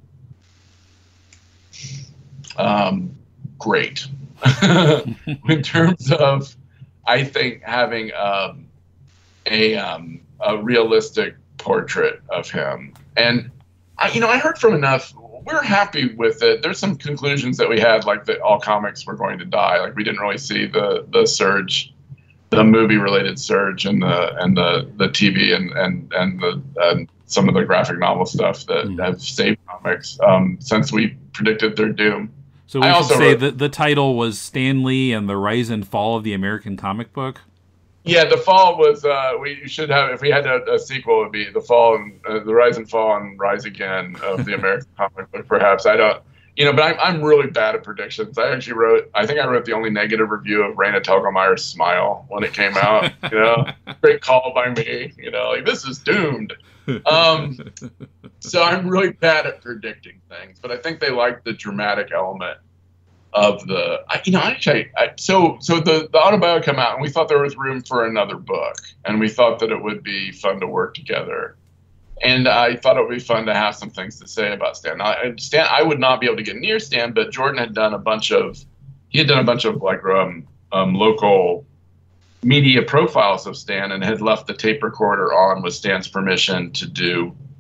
um, great in terms of, I think, having um, a um, a realistic portrait of him. And I, you know, I heard from enough. We're happy with it. There's some conclusions that we had, like that all comics were going to die. Like we didn't really see the the surge, the movie related surge, and the and the the T V and and and the and some of the graphic novel stuff that mm. have saved comics um, since we predicted their doom. So we I should also say wrote, that the title was Stan Lee and the Rise and Fall of the American Comic Book. Yeah, the fall was. Uh, we should have. If we had a, a sequel, it would be the fall and uh, the rise and fall and rise again of the American comic book. Perhaps I don't. You know, but I'm I'm really bad at predictions. I actually wrote. I think I wrote the only negative review of Raina Telgemeyer's Smile when it came out. You know, great call by me. You know, like this is doomed. Um, so I'm really bad at predicting things, but I think they like the dramatic element of the, I, you know, actually, I, so so the, the autobio came out, and we thought there was room for another book, and we thought that it would be fun to work together, and I thought it would be fun to have some things to say about Stan. Now, Stan, I would not be able to get near Stan, but Jordan had done a bunch of, he had done a bunch of like um, um, local media profiles of Stan, and had left the tape recorder on with Stan's permission to do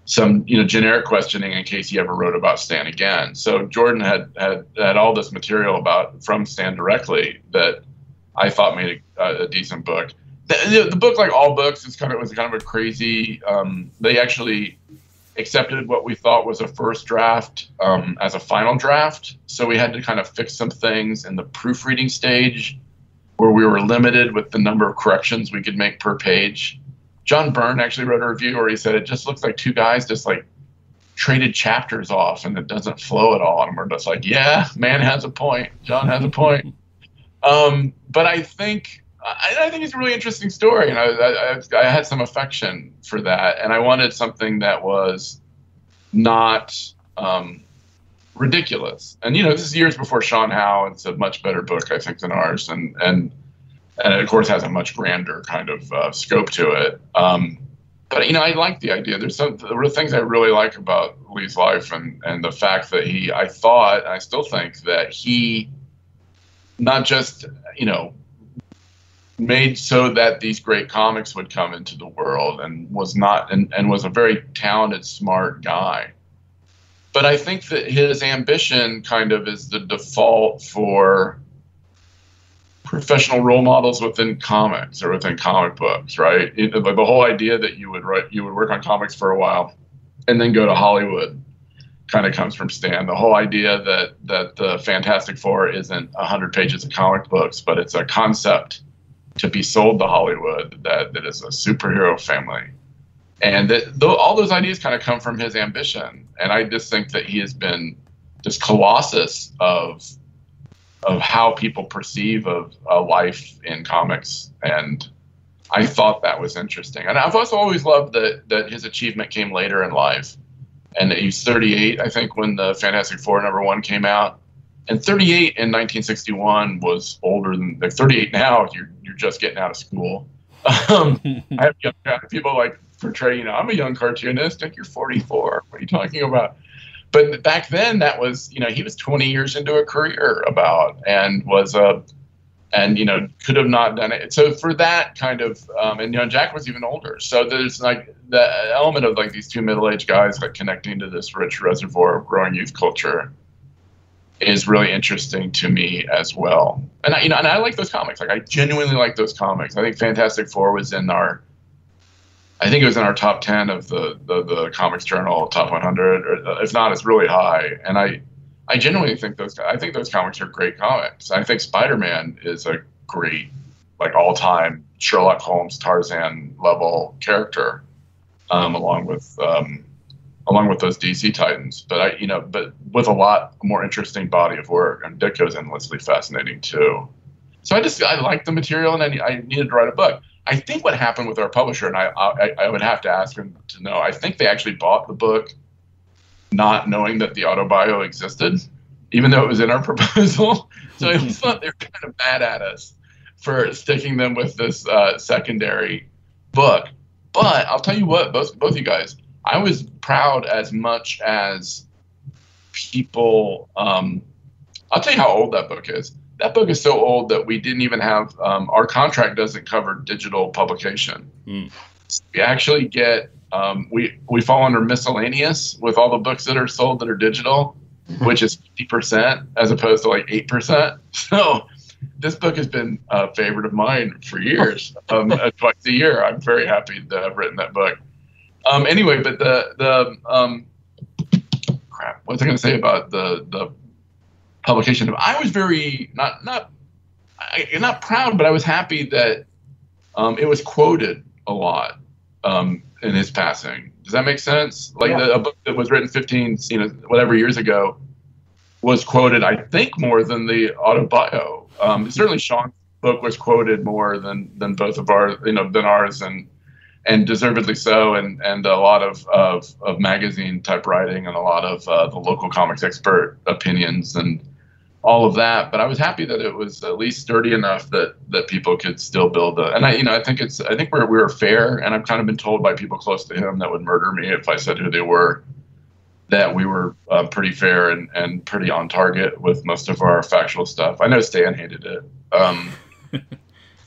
some you know generic questioning in case he ever wrote about Stan again. So Jordan had had had all this material about from Stan directly that I thought made a, a decent book. The, the book, like all books, is kind of was kind of a crazy. Um, they actually accepted what we thought was a first draft um, as a final draft, so we had to kind of fix some things in the proofreading stage, where we were limited with the number of corrections we could make per page. John Byrne actually wrote a review where he said it just looks like two guys just like traded chapters off and it doesn't flow at all. And we're just like, yeah, man has a point. John has a point. um, but I think I, I think it's a really interesting story, and I, I, I had some affection for that, and I wanted something that was not um, ridiculous. And you know, this is years before Sean Howe. It's a much better book, I think, than ours, and and. And it, of course, has a much grander kind of uh, scope to it. Um, but, you know, I like the idea. There's some there were things I really like about Lee's life, and, and the fact that he, I thought, and I still think that he not just, you know, made so that these great comics would come into the world and was not, and, and was a very talented, smart guy. But I think that his ambition kind of is the default for professional role models within comics or within comic books, right? It, like the whole idea that you would write, you would work on comics for a while and then go to Hollywood kind of comes from Stan. The whole idea that that the Fantastic Four isn't a hundred pages of comic books, but it's a concept to be sold to Hollywood that that is a superhero family, and that th- all those ideas kind of come from his ambition. And I just think that he has been this colossus of of how people perceive of a life in comics. And I thought that was interesting. And I've also always loved that, that his achievement came later in life. And he was thirty-eight, I think, when the Fantastic Four number one came out. And thirty-eight in nineteen sixty-one was older than, like thirty-eight now, you're you're just getting out of school. Um, I have young people like portray, you know, I'm a young cartoonist, like you're forty-four. What are you talking about? But back then, that was, you know, he was twenty years into a career about, and was a, uh, and, you know, could have not done it. So for that kind of, um, and, you know, Jack was even older. So there's like the element of like these two middle-aged guys like connecting to this rich reservoir of growing youth culture is really interesting to me as well. And I, you know, and I like those comics. Like I genuinely like those comics. I think Fantastic Four was in our, I think it was in our top ten of the, the, the Comics Journal top one hundred, or if not, it's really high. And I, I genuinely think those, I think those comics are great comics. I think Spider-Man is a great, like all-time Sherlock Holmes, Tarzan level character, um, along with, um, along with those D C Titans. But I, you know, but with a lot more interesting body of work, and Ditko's endlessly fascinating too. So I just, I like the material, and I, I needed to write a book. I think what happened with our publisher, and I, I, I would have to ask him to know, I think they actually bought the book not knowing that the autobio existed, even though it was in our proposal. So I always thought they were kind of mad at us for sticking them with this uh, secondary book. But I'll tell you what, both both you guys, I was proud as much as people. Um, I'll tell you how old that book is. That book is so old that we didn't even have, um, our contract doesn't cover digital publication. Mm. So we actually get, um, we, we fall under miscellaneous with all the books that are sold that are digital, mm-hmm. which is fifty percent as opposed to like eight percent. So this book has been a favorite of mine for years, um, twice a year. I'm very happy to have written that book. Um, anyway, but the, the, um, crap, what was I going to say about the, the, publication? I was very not not I, not proud, but I was happy that um, it was quoted a lot um, in his passing. Does that make sense? Like yeah. the, a book that was written fifteen, you know, whatever years ago, was quoted, I think, more than the autobio. Um, certainly, Sean's book was quoted more than than both of our, you know, than ours, and and deservedly so. And and a lot of of, of magazine type writing, and a lot of uh, the local comics expert opinions, and all of that. But I was happy that it was at least sturdy enough that that people could still build a, and I, you know, I think it's, I think we're, we were fair, and I've kind of been told by people close to him that would murder me if I said who they were, that we were uh, pretty fair and, and pretty on target with most of our factual stuff. I know Stan hated it. Um,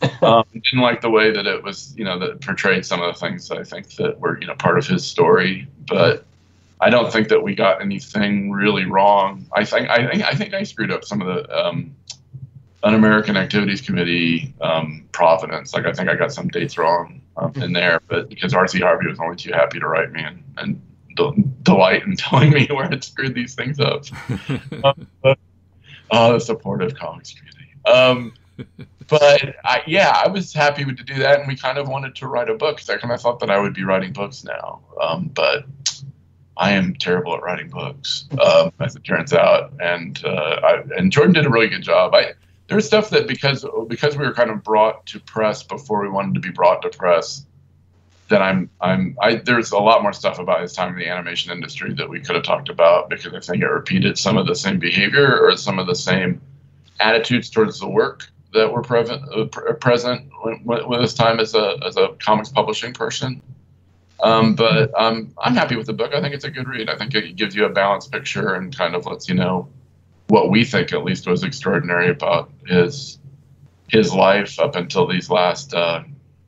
um, didn't like the way that it was, you know, that portrayed some of the things that I think that were, you know, part of his story. But I don't think that we got anything really wrong. I think I think I think I screwed up some of the um, Un-American Activities Committee um, provenance. Like I think I got some dates wrong um, in there, but because R C Harvey was only too happy to write me and, and de- delight in telling me where I'd screwed these things up. um, but, oh, the supportive comics community. Um, but I, yeah, I was happy to do that, and we kind of wanted to write a book because I kind of thought that I would be writing books now. Um, but I am terrible at writing books, um, as it turns out, and uh, I, and Jordan did a really good job. I there's stuff that because because we were kind of brought to press before we wanted to be brought to press, that I'm I'm I there's a lot more stuff about his time in the animation industry that we could have talked about, because I think it repeated some of the same behavior or some of the same attitudes towards the work that were present uh, pr- present with his time as a as a comics publishing person. Um, but um, I'm happy with the book. I think it's a good read. I think it gives you a balanced picture and kind of lets you know what we think at least was extraordinary about his his life up until these last uh,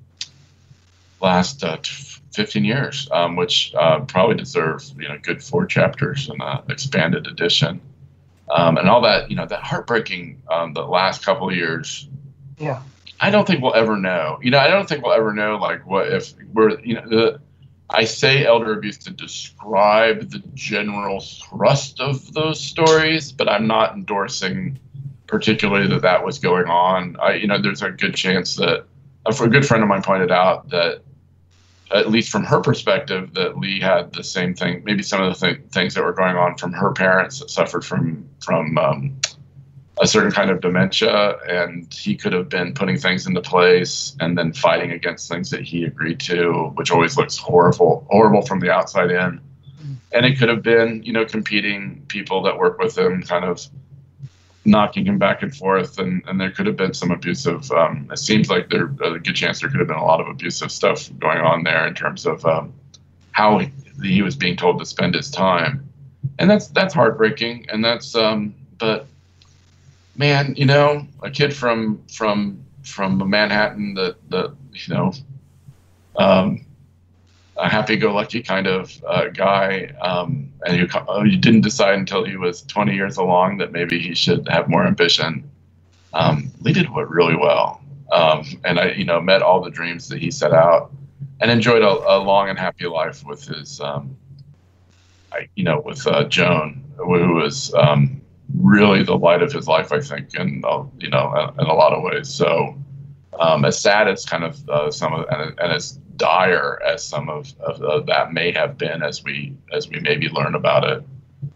last uh, fifteen years, um, which uh, probably deserves, you know, good four chapters in an expanded edition. Um, and all that, you know, that heartbreaking, um, the last couple of years. Yeah. I don't think we'll ever know. You know, I don't think we'll ever know, like, what if we're, you know, the, I say elder abuse to describe the general thrust of those stories, but I'm not endorsing particularly that that was going on. I, you know, there's a good chance that a good friend of mine pointed out that, at least from her perspective, that Lee had the same thing, maybe some of the th- things that were going on from her parents that suffered from, from um, a certain kind of dementia, and he could have been putting things into place and then fighting against things that he agreed to, which always looks horrible, horrible from the outside in. And it could have been, you know, competing people that work with him kind of knocking him back and forth, and, and there could have been some abusive, um, it seems like there's a good chance there could have been a lot of abusive stuff going on there in terms of um, how he, he was being told to spend his time. And that's that's heartbreaking, and that's, um, but man, you know, a kid from from from Manhattan that, that you know, um, a happy-go-lucky kind of uh, guy, um, and you, uh, you didn't decide until he was twenty years along that maybe he should have more ambition. Um, Lee did what really well, um, and I, you know, met all the dreams that he set out, and enjoyed a, a long and happy life with his, um, I, you know, with uh, Joan, who was um, really the light of his life, I think, and uh, you know, in a lot of ways. So, um, as sad as kind of uh, some of, and, and as dire as some of, of, of that may have been, as we as we maybe learn about it,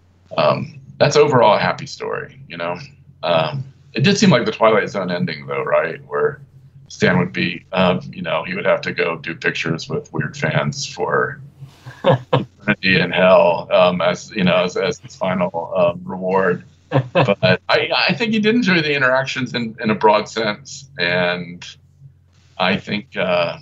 um, that's overall a happy story, you know. Um, it did seem like the Twilight Zone ending, though, right, where Stan would be, um, you know, he would have to go do pictures with weird fans for eternity in hell, um, as you know, as, as his final um, reward. But I, I think he did enjoy the interactions in, in a broad sense, and I think. Uh,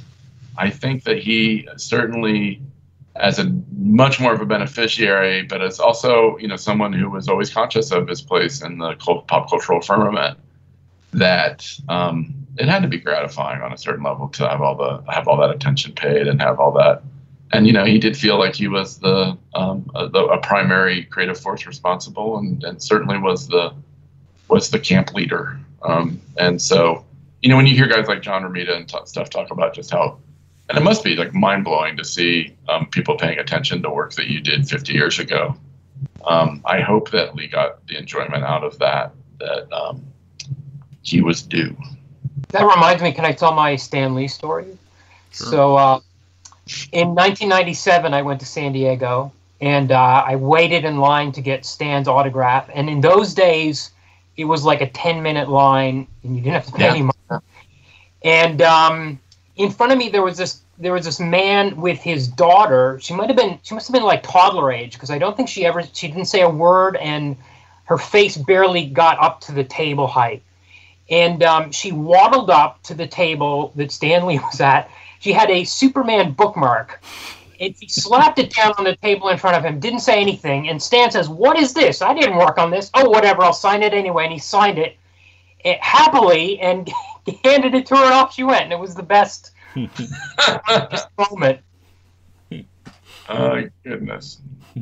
I think that he certainly, as a much more of a beneficiary, but as also, you know, someone who was always conscious of his place in the cult, pop cultural firmament, that um, it had to be gratifying on a certain level to have all the have all that attention paid and have all that. And you know, he did feel like he was the um, a, the, a primary creative force responsible, and, and certainly was the was the camp leader. Um, and so, you know, when you hear guys like John Romita and t- stuff talk about just how. And it must be like mind blowing to see um, people paying attention to work that you did fifty years ago. Um, I hope that Lee got the enjoyment out of that that um, he was due. That reminds me. Can I tell my Stan Lee story? Sure. So uh, in nineteen ninety-seven, I went to San Diego, and uh, I waited in line to get Stan's autograph. And in those days, it was like a ten minute line, and you didn't have to pay yeah. any money. And um, in front of me, there was this there was this man with his daughter. She might have been she must have been like toddler age, because I don't think she ever she didn't say a word, and her face barely got up to the table height. And um, she waddled up to the table that Stan Lee was at. She had a Superman bookmark, and she slapped it down on the table in front of him. Didn't say anything. And Stan says, "What is this? I didn't work on this." "Oh, whatever. I'll sign it anyway." And he signed it. it happily and handed it to her, and off she went. And it was the best just moment. Oh, goodness.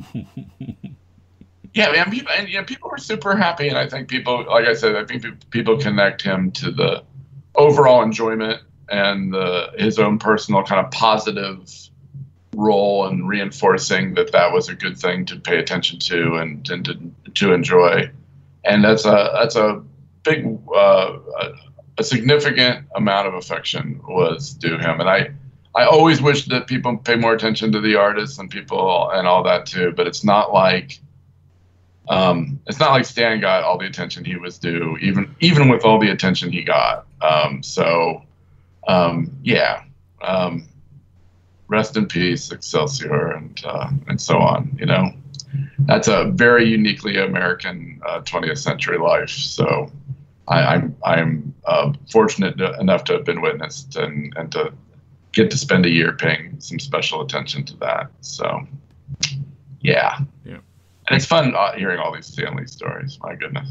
Yeah, man, people, and, yeah, people were super happy, and I think people, like I said, I think people connect him to the overall enjoyment and the, his own personal kind of positive role in reinforcing that that was a good thing to pay attention to and, and to, to enjoy. And that's a that's a big, uh, a, a significant amount of affection was due him. And I, I always wish that people pay more attention to the artists and people and all that too, but it's not like, Um, it's not like Stan got all the attention he was due, even even with all the attention he got. Um, so, um, yeah, um, rest in peace, Excelsior, and uh, and so on. You know, that's a very uniquely American uh, twentieth century life. So, I, I'm I'm uh, fortunate to, enough to have been witnessed and and to get to spend a year paying some special attention to that. So, yeah. Yeah. And it's fun uh, hearing all these family stories. My goodness.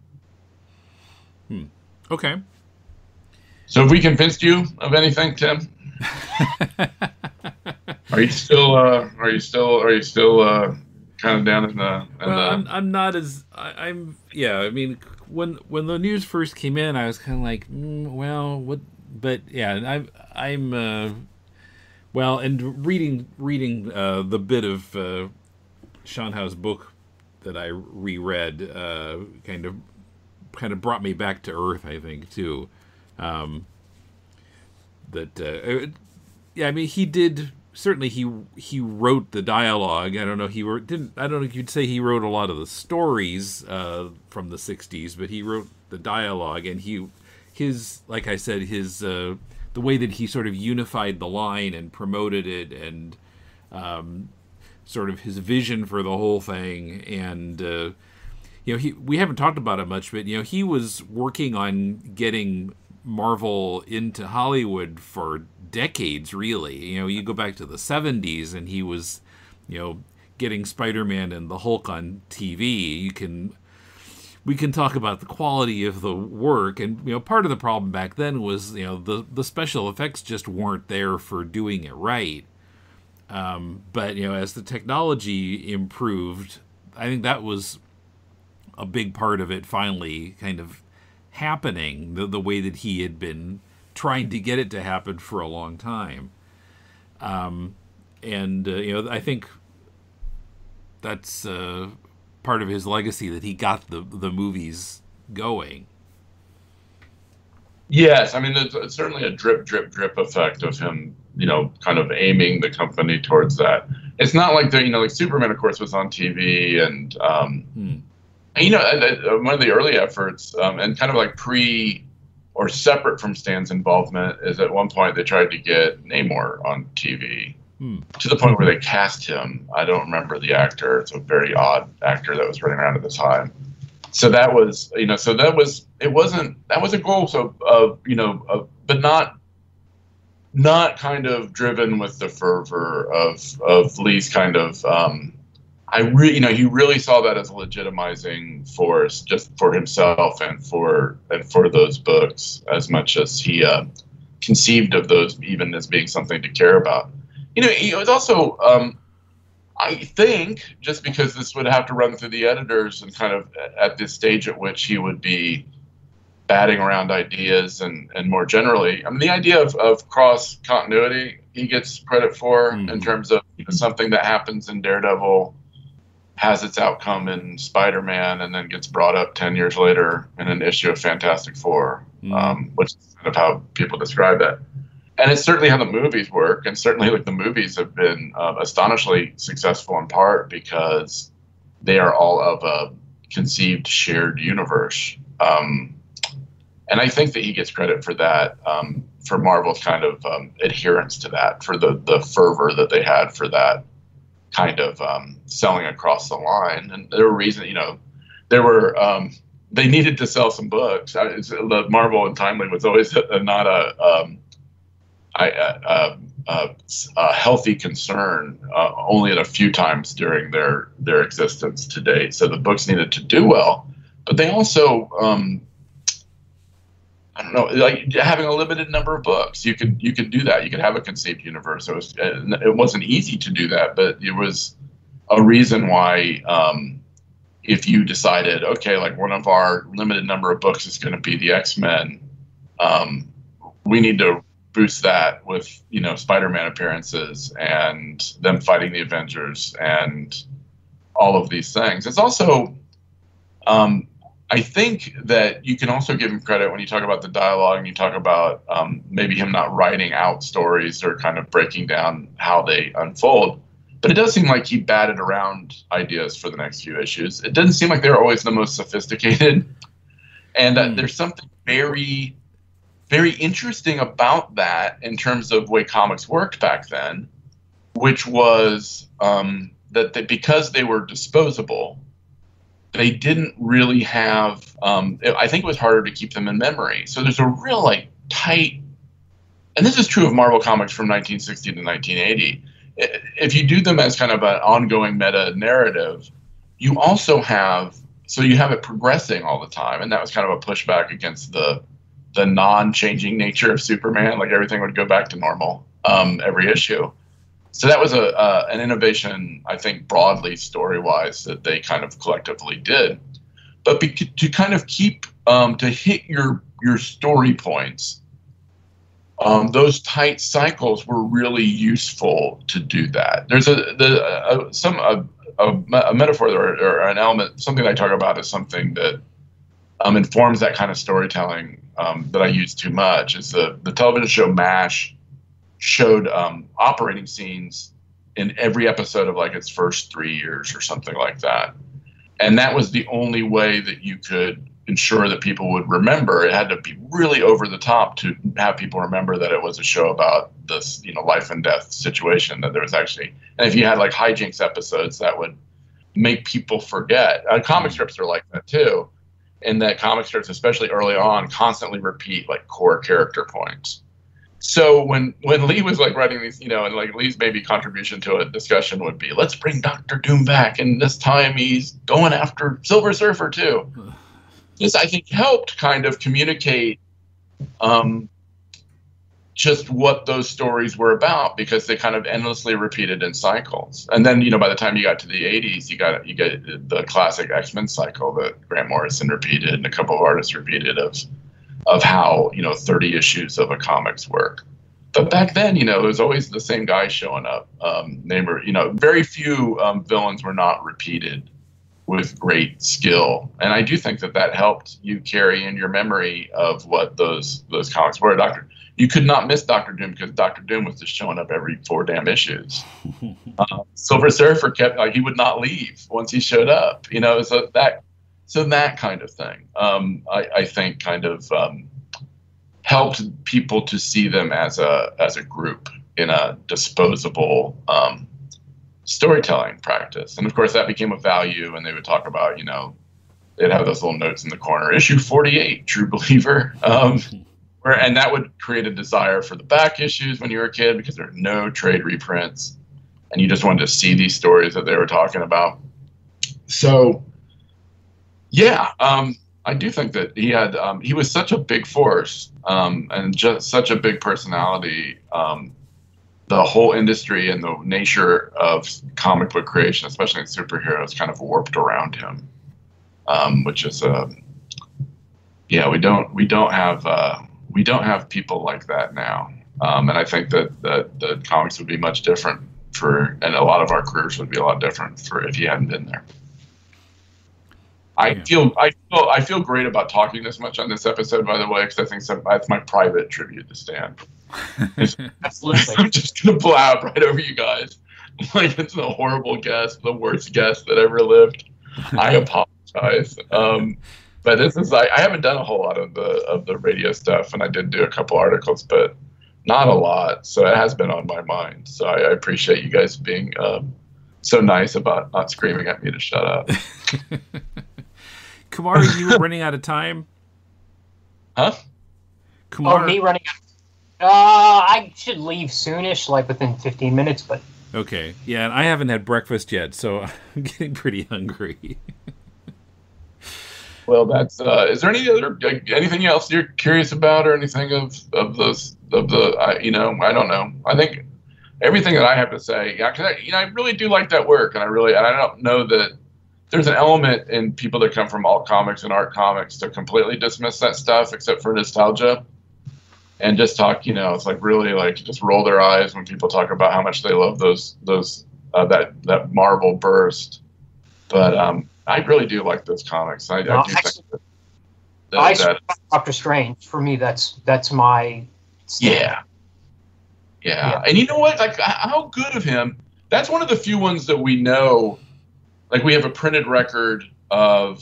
Hmm. Okay. So have we convinced you of anything, Tim? Are you still? Uh, are you still? Are you still uh, kind of down in the? In well, the... I'm, I'm not as I, I'm. Yeah, I mean, when when the news first came in, I was kind of like, mm, well, what? But yeah, I'm I'm. Uh, well, and reading reading uh, the bit of. Uh, Sean Howe's book that I reread uh, kind of kind of brought me back to earth, I think, too. Um, that uh, yeah, I mean, he did certainly he he wrote the dialogue. I don't know he wrote didn't I don't know if you'd say he wrote a lot of the stories uh, from the sixties, but he wrote the dialogue, and he his like I said his uh, the way that he sort of unified the line and promoted it and. Um, sort of his vision for the whole thing, and uh, you know, he we haven't talked about it much, but you know, he was working on getting Marvel into Hollywood for decades, really. You know, you go back to the seventies, and he was, you know, getting Spider-Man and the Hulk on T V. You can we can talk about the quality of the work, and you know, part of the problem back then was you know the the special effects just weren't there for doing it right. Um, but, you know, as the technology improved, I think that was a big part of it finally kind of happening, the, the way that he had been trying to get it to happen for a long time. Um, and, uh, you know, I think that's uh, part of his legacy, that he got the, the movies going. Yes, I mean, it's, it's certainly a drip, drip, drip effect of him, you know, kind of aiming the company towards that. It's not like the, you know, like Superman, of course, was on T V, and, um, hmm. and you know, uh, one of the early efforts, um, and kind of like pre or separate from Stan's involvement, is at one point they tried to get Namor on T V hmm. to the point where they cast him. I don't remember the actor. It's a very odd actor that was running around at the time. So that was, you know, so that was, it wasn't, that was a goal. So, uh, you know, uh, but not, not kind of driven with the fervor of, of Lee's kind of, um, I really, you know, he really saw that as a legitimizing force just for himself and for, and for those books, as much as he, uh, conceived of those even as being something to care about. You know, he was also, um, I think, just because this would have to run through the editors and kind of at this stage at which he would be batting around ideas and, and more generally, I mean, the idea of, of cross continuity, he gets credit for mm-hmm. in terms of, you know, something that happens in Daredevil has its outcome in Spider-Man and then gets brought up ten years later in an issue of Fantastic Four, mm-hmm. um, which is kind of how people describe that. And it's certainly how the movies work, and certainly like the movies have been uh, astonishingly successful in part because they are all of a conceived shared universe. Um, and I think that he gets credit for that, um, for Marvel's kind of um, adherence to that, for the, the fervor that they had for that kind of um, selling across the line. And there were reasons, you know, there were, um, they needed to sell some books. I, it's, the Marvel and Timely was always a, a, not a, um, I, uh, uh, a healthy concern, uh, only at a few times during their, their existence to date. So the books needed to do well, but they also, um, I don't know, like having a limited number of books. You could you could do that. You could have a conceived universe. It was it wasn't easy to do that, but it was a reason why. Um, if you decided, okay, like one of our limited number of books is going to be the X-Men, um, we need to boost that with, you know, Spider-Man appearances and them fighting the Avengers and all of these things. It's also, um, I think that you can also give him credit when you talk about the dialogue and you talk about um, maybe him not writing out stories or kind of breaking down how they unfold. But it does seem like he batted around ideas for the next few issues. It doesn't seem like they're always the most sophisticated. And uh, mm. there's something very, very interesting about that in terms of the way comics worked back then, which was um, that they, because they were disposable, they didn't really have, um, I think it was harder to keep them in memory. So there's a real like tight, and this is true of Marvel Comics from nineteen sixty to nineteen eighty. If you do them as kind of an ongoing meta narrative, you also have, so you have it progressing all the time. And that was kind of a pushback against the the non-changing nature of Superman, like everything would go back to normal um, every issue. So that was a uh, an innovation, I think, broadly story-wise, that they kind of collectively did. But be, to kind of keep, um, to hit your your story points, Um, those tight cycles were really useful to do that. There's a the a, some a, a, a metaphor or, or an element, something I talk about is something that um, informs that kind of storytelling um, that I use too much. Is the the television show MASH showed um, operating scenes in every episode of like its first three years or something like that, and that was the only way that you could ensure that people would remember. It had to be really over the top to have people remember that it was a show about this, you know, life and death situation, that there was actually, and if you had like hijinks episodes, that would make people forget. Uh, comic strips are like that too, in that comic strips, especially early on, constantly repeat like core character points. So when, when Lee was like writing these, you know, and like Lee's maybe contribution to a discussion would be, let's bring Doctor Doom back. And this time he's going after Silver Surfer too. This, I think, helped kind of communicate um, just what those stories were about, because they kind of endlessly repeated in cycles. And then, you know, by the time you got to the eighties, you got you get the classic X-Men cycle that Grant Morrison repeated and a couple of artists repeated of of how, you know, thirty issues of a comics work. But back then, you know, it was always the same guy showing up. Um, they were, you know, very few um, villains were not repeated with great skill, and I do think that that helped you carry in your memory of what those those comics were. Doctor, you could not miss Doctor Doom because Doctor Doom was just showing up every four damn issues. uh, Silver Surfer kept like he would not leave once he showed up. You know, so that so that kind of thing, um, I, I think, kind of um, helped people to see them as a as a group in a disposable Um, storytelling practice. And of course that became a value, and they would talk about, you know, they'd have those little notes in the corner, issue forty-eight, True Believer. Um, where, and that would create a desire for the back issues when you were a kid, because there are no trade reprints and you just wanted to see these stories that they were talking about. So yeah, um, I do think that he had, um, he was such a big force um, and just such a big personality. Um, the whole industry and the nature of comic book creation, especially in superheroes, kind of warped around him, um, which is a, uh, yeah, we don't, we don't have, uh, we don't have people like that now. Um, and I think that, that the comics would be much different for, and a lot of our careers would be a lot different for if he hadn't been there. I yeah. feel, I feel, I feel great about talking this much on this episode, by the way, because I think some, that's my private tribute to Stan. Absolutely. I'm just gonna blab right over you guys. Like it's a horrible guest, the worst guest that ever lived. I apologize. Um, but this is like I haven't done a whole lot of the of the radio stuff, and I did do a couple articles, but not a lot. So it has been on my mind. So I, I appreciate you guys being um, so nice about not screaming at me to shut up. Kumar, you were running out of time. Huh? Kumar, oh, me running out. Uh, I should leave soonish, like within fifteen minutes, but... Okay. Yeah, and I haven't had breakfast yet, so I'm getting pretty hungry. Well, that's. Uh, is there any other anything else you're curious about, or anything of of those of the? I, you know, I don't know. I think everything that I have to say, yeah, cause I, you know, I really do like that work, and I really, and I don't know that there's an element in people that come from alt comics and art comics to completely dismiss that stuff, except for nostalgia, and just talk. You know, it's like really like just roll their eyes when people talk about how much they love those those uh, that that Marvel burst, but um. I really do like those comics. I, no, I do actually, think that, that, I that Doctor Strange. For me, that's that's my yeah. yeah, yeah. And you know what? Like, how good of him. That's one of the few ones that we know. Like, we have a printed record of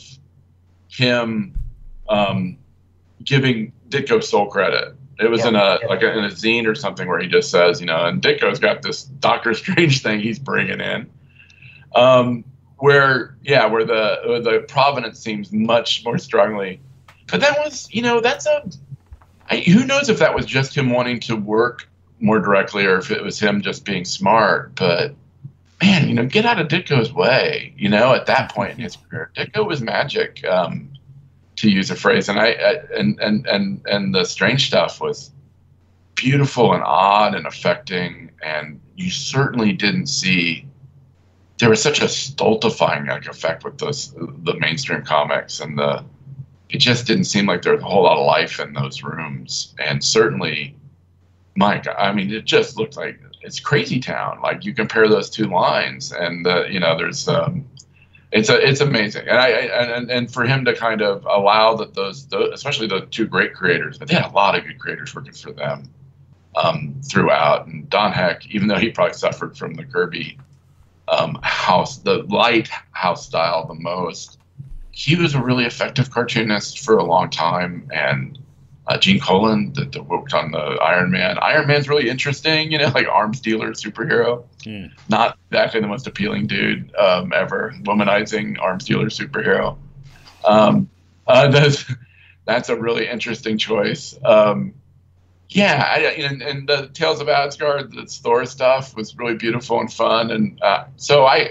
him um, giving Ditko sole credit. It was yeah, in a yeah. like a, in a zine or something where he just says, you know, and Ditko's got this Doctor Strange thing he's bringing in. Um. Where, yeah, where the where the provenance seems much more strongly. But that was, you know, that's a, I, who knows if that was just him wanting to work more directly or if it was him just being smart. But, man, you know, get out of Ditko's way, you know, at that point in his career. Ditko was magic, um, to use a phrase. And, I, I and, and, and, and the Strange stuff was beautiful and odd and affecting. And you certainly didn't see... There was such a stultifying like, effect with those the mainstream comics, and the it just didn't seem like there was a whole lot of life in those rooms. And certainly, my God, I mean, it just looked like it's Crazy Town. Like you compare those two lines, and uh, you know, there's um, it's a it's amazing. And I, I and and for him to kind of allow that those, those especially the two great creators, but they had a lot of good creators working for them um, throughout. And Don Heck, even though he probably suffered from the Kirby. Um, house, the light house style the most. He was a really effective cartoonist for a long time, and uh, Gene Colan that, that worked on the Iron Man. Iron Man's really interesting, you know, like arms dealer superhero. Mm. Not exactly the most appealing dude um, ever. Womanizing arms dealer superhero. Um, uh, that's that's a really interesting choice. Um, Yeah, I, and, and the Tales of Asgard, the Thor stuff was really beautiful and fun, and uh, so I,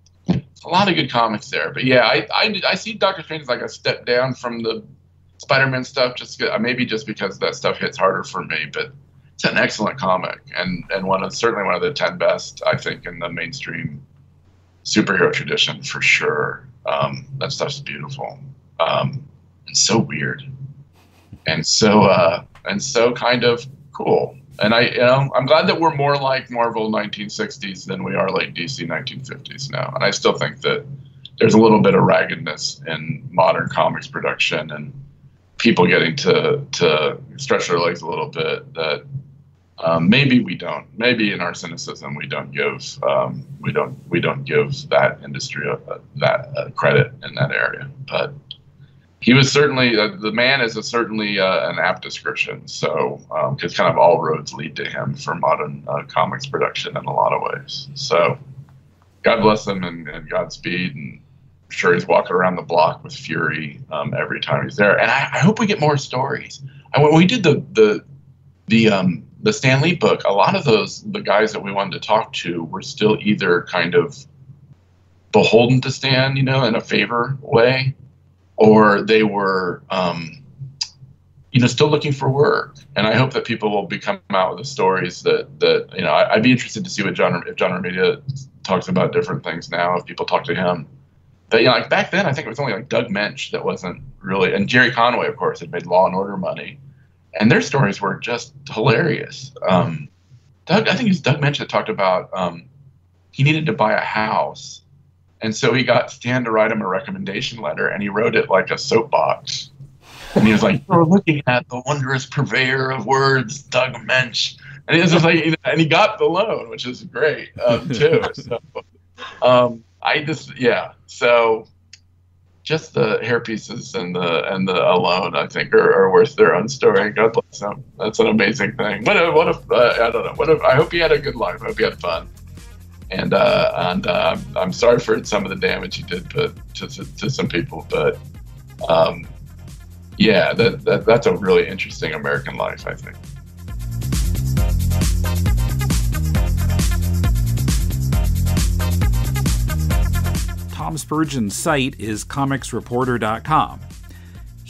a lot of good comics there. But yeah, I I, I see Doctor Strange as like a step down from the Spider-Man stuff, just maybe just because that stuff hits harder for me. But it's an excellent comic, and and one of certainly one of the ten best I think in the mainstream superhero tradition for sure. Um, that stuff's beautiful, um, and so weird, and so. Uh, And so kind of cool. And I, you know, I'm glad that we're more like Marvel nineteen sixties than we are like D C nineteen fifties now. And I still think that there's a little bit of raggedness in modern comics production and people getting to to stretch their legs a little bit that um, maybe we don't. Maybe in our cynicism we don't give um, we don't we don't give that industry a, a, that uh, credit in that area. But he was certainly, uh, the man is a, certainly uh, an apt description. So, because um, kind of all roads lead to him for modern uh, comics production in a lot of ways. So, God bless him and, and Godspeed. And I'm sure he's walking around the block with fury um, every time he's there. And I, I hope we get more stories. And when we did the the the um, the Stan Lee book, a lot of those the guys that we wanted to talk to were still either kind of beholden to Stan, you know, in a favor way. Or they were, um, you know, still looking for work. And I hope that people will be coming out with the stories that, that you know, I, I'd be interested to see what John, if John Romita talks about different things now, if people talk to him. But, you know, like back then, I think it was only like Doug Mensch that wasn't really, and Jerry Conway, of course, had made Law and Order money. And their stories were just hilarious. Um, Doug, I think it was Doug Mensch that talked about um, he needed to buy a house. And so he got Stan to write him a recommendation letter, and he wrote it like a soapbox. And he was like, "We're looking at the wondrous purveyor of words, Doug Mensch." And he was just like, you know, and he got the loan, which is great um, too. So um, I just, yeah. So just the hair pieces and the and the alone, I think, are, are worth their own story. God bless them. That's an amazing thing. What if? What if? Uh, I don't know. What if? I hope he had a good life. I hope he had fun. And uh, and uh, I'm sorry for some of the damage he did to to, to some people, but um, yeah, that, that that's a really interesting American life, I think. Tom Spurgeon's site is comics reporter dot com.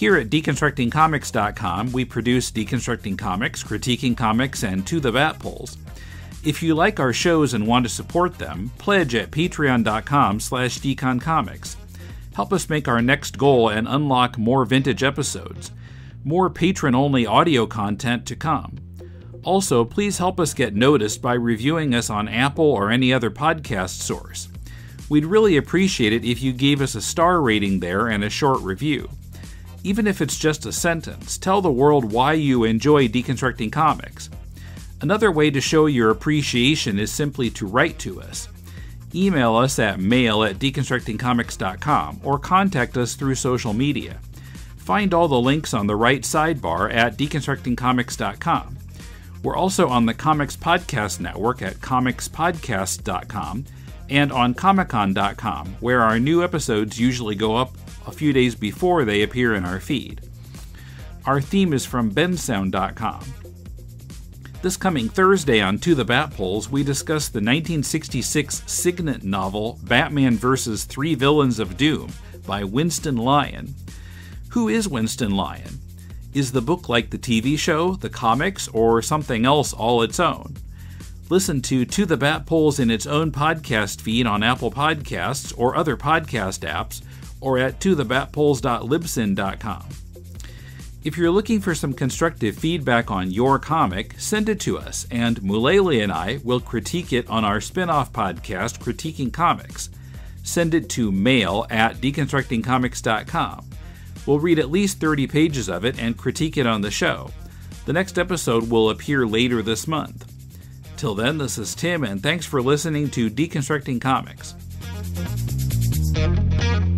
Here at deconstructing comics dot com, we produce Deconstructing Comics, Critiquing Comics, and To the Bat Pulls. If you like our shows and want to support them, pledge at patreon dot com slash deconcomics. Help us make our next goal and unlock more vintage episodes. More patron-only audio content to come. Also, please help us get noticed by reviewing us on Apple or any other podcast source. We'd really appreciate it if you gave us a star rating there and a short review. Even if it's just a sentence, tell the world why you enjoy Deconstructing Comics. Another way to show your appreciation is simply to write to us. Email us at mail at deconstructing comics dot com or contact us through social media. Find all the links on the right sidebar at deconstructing comics dot com. We're also on the Comics Podcast Network at comics podcast dot com and on comic con dot com, where our new episodes usually go up a few days before they appear in our feed. Our theme is from bensound dot com. This coming Thursday on To the Bat Pulls, we discuss the nineteen sixty-six Signet novel Batman versus Three Villains of Doom by Winston Lyon. Who is Winston Lyon? Is the book like the T V show, the comics, or something else all its own? Listen to To the Bat Pulls in its own podcast feed on Apple Podcasts or other podcast apps, or at to the bat pulls dot libsyn dot com. If you're looking for some constructive feedback on your comic, send it to us, and Mulele and I will critique it on our spin-off podcast, Critiquing Comics. Send it to mail at deconstructing comics dot com. We'll read at least thirty pages of it and critique it on the show. The next episode will appear later this month. Till then, this is Tim, and thanks for listening to Deconstructing Comics.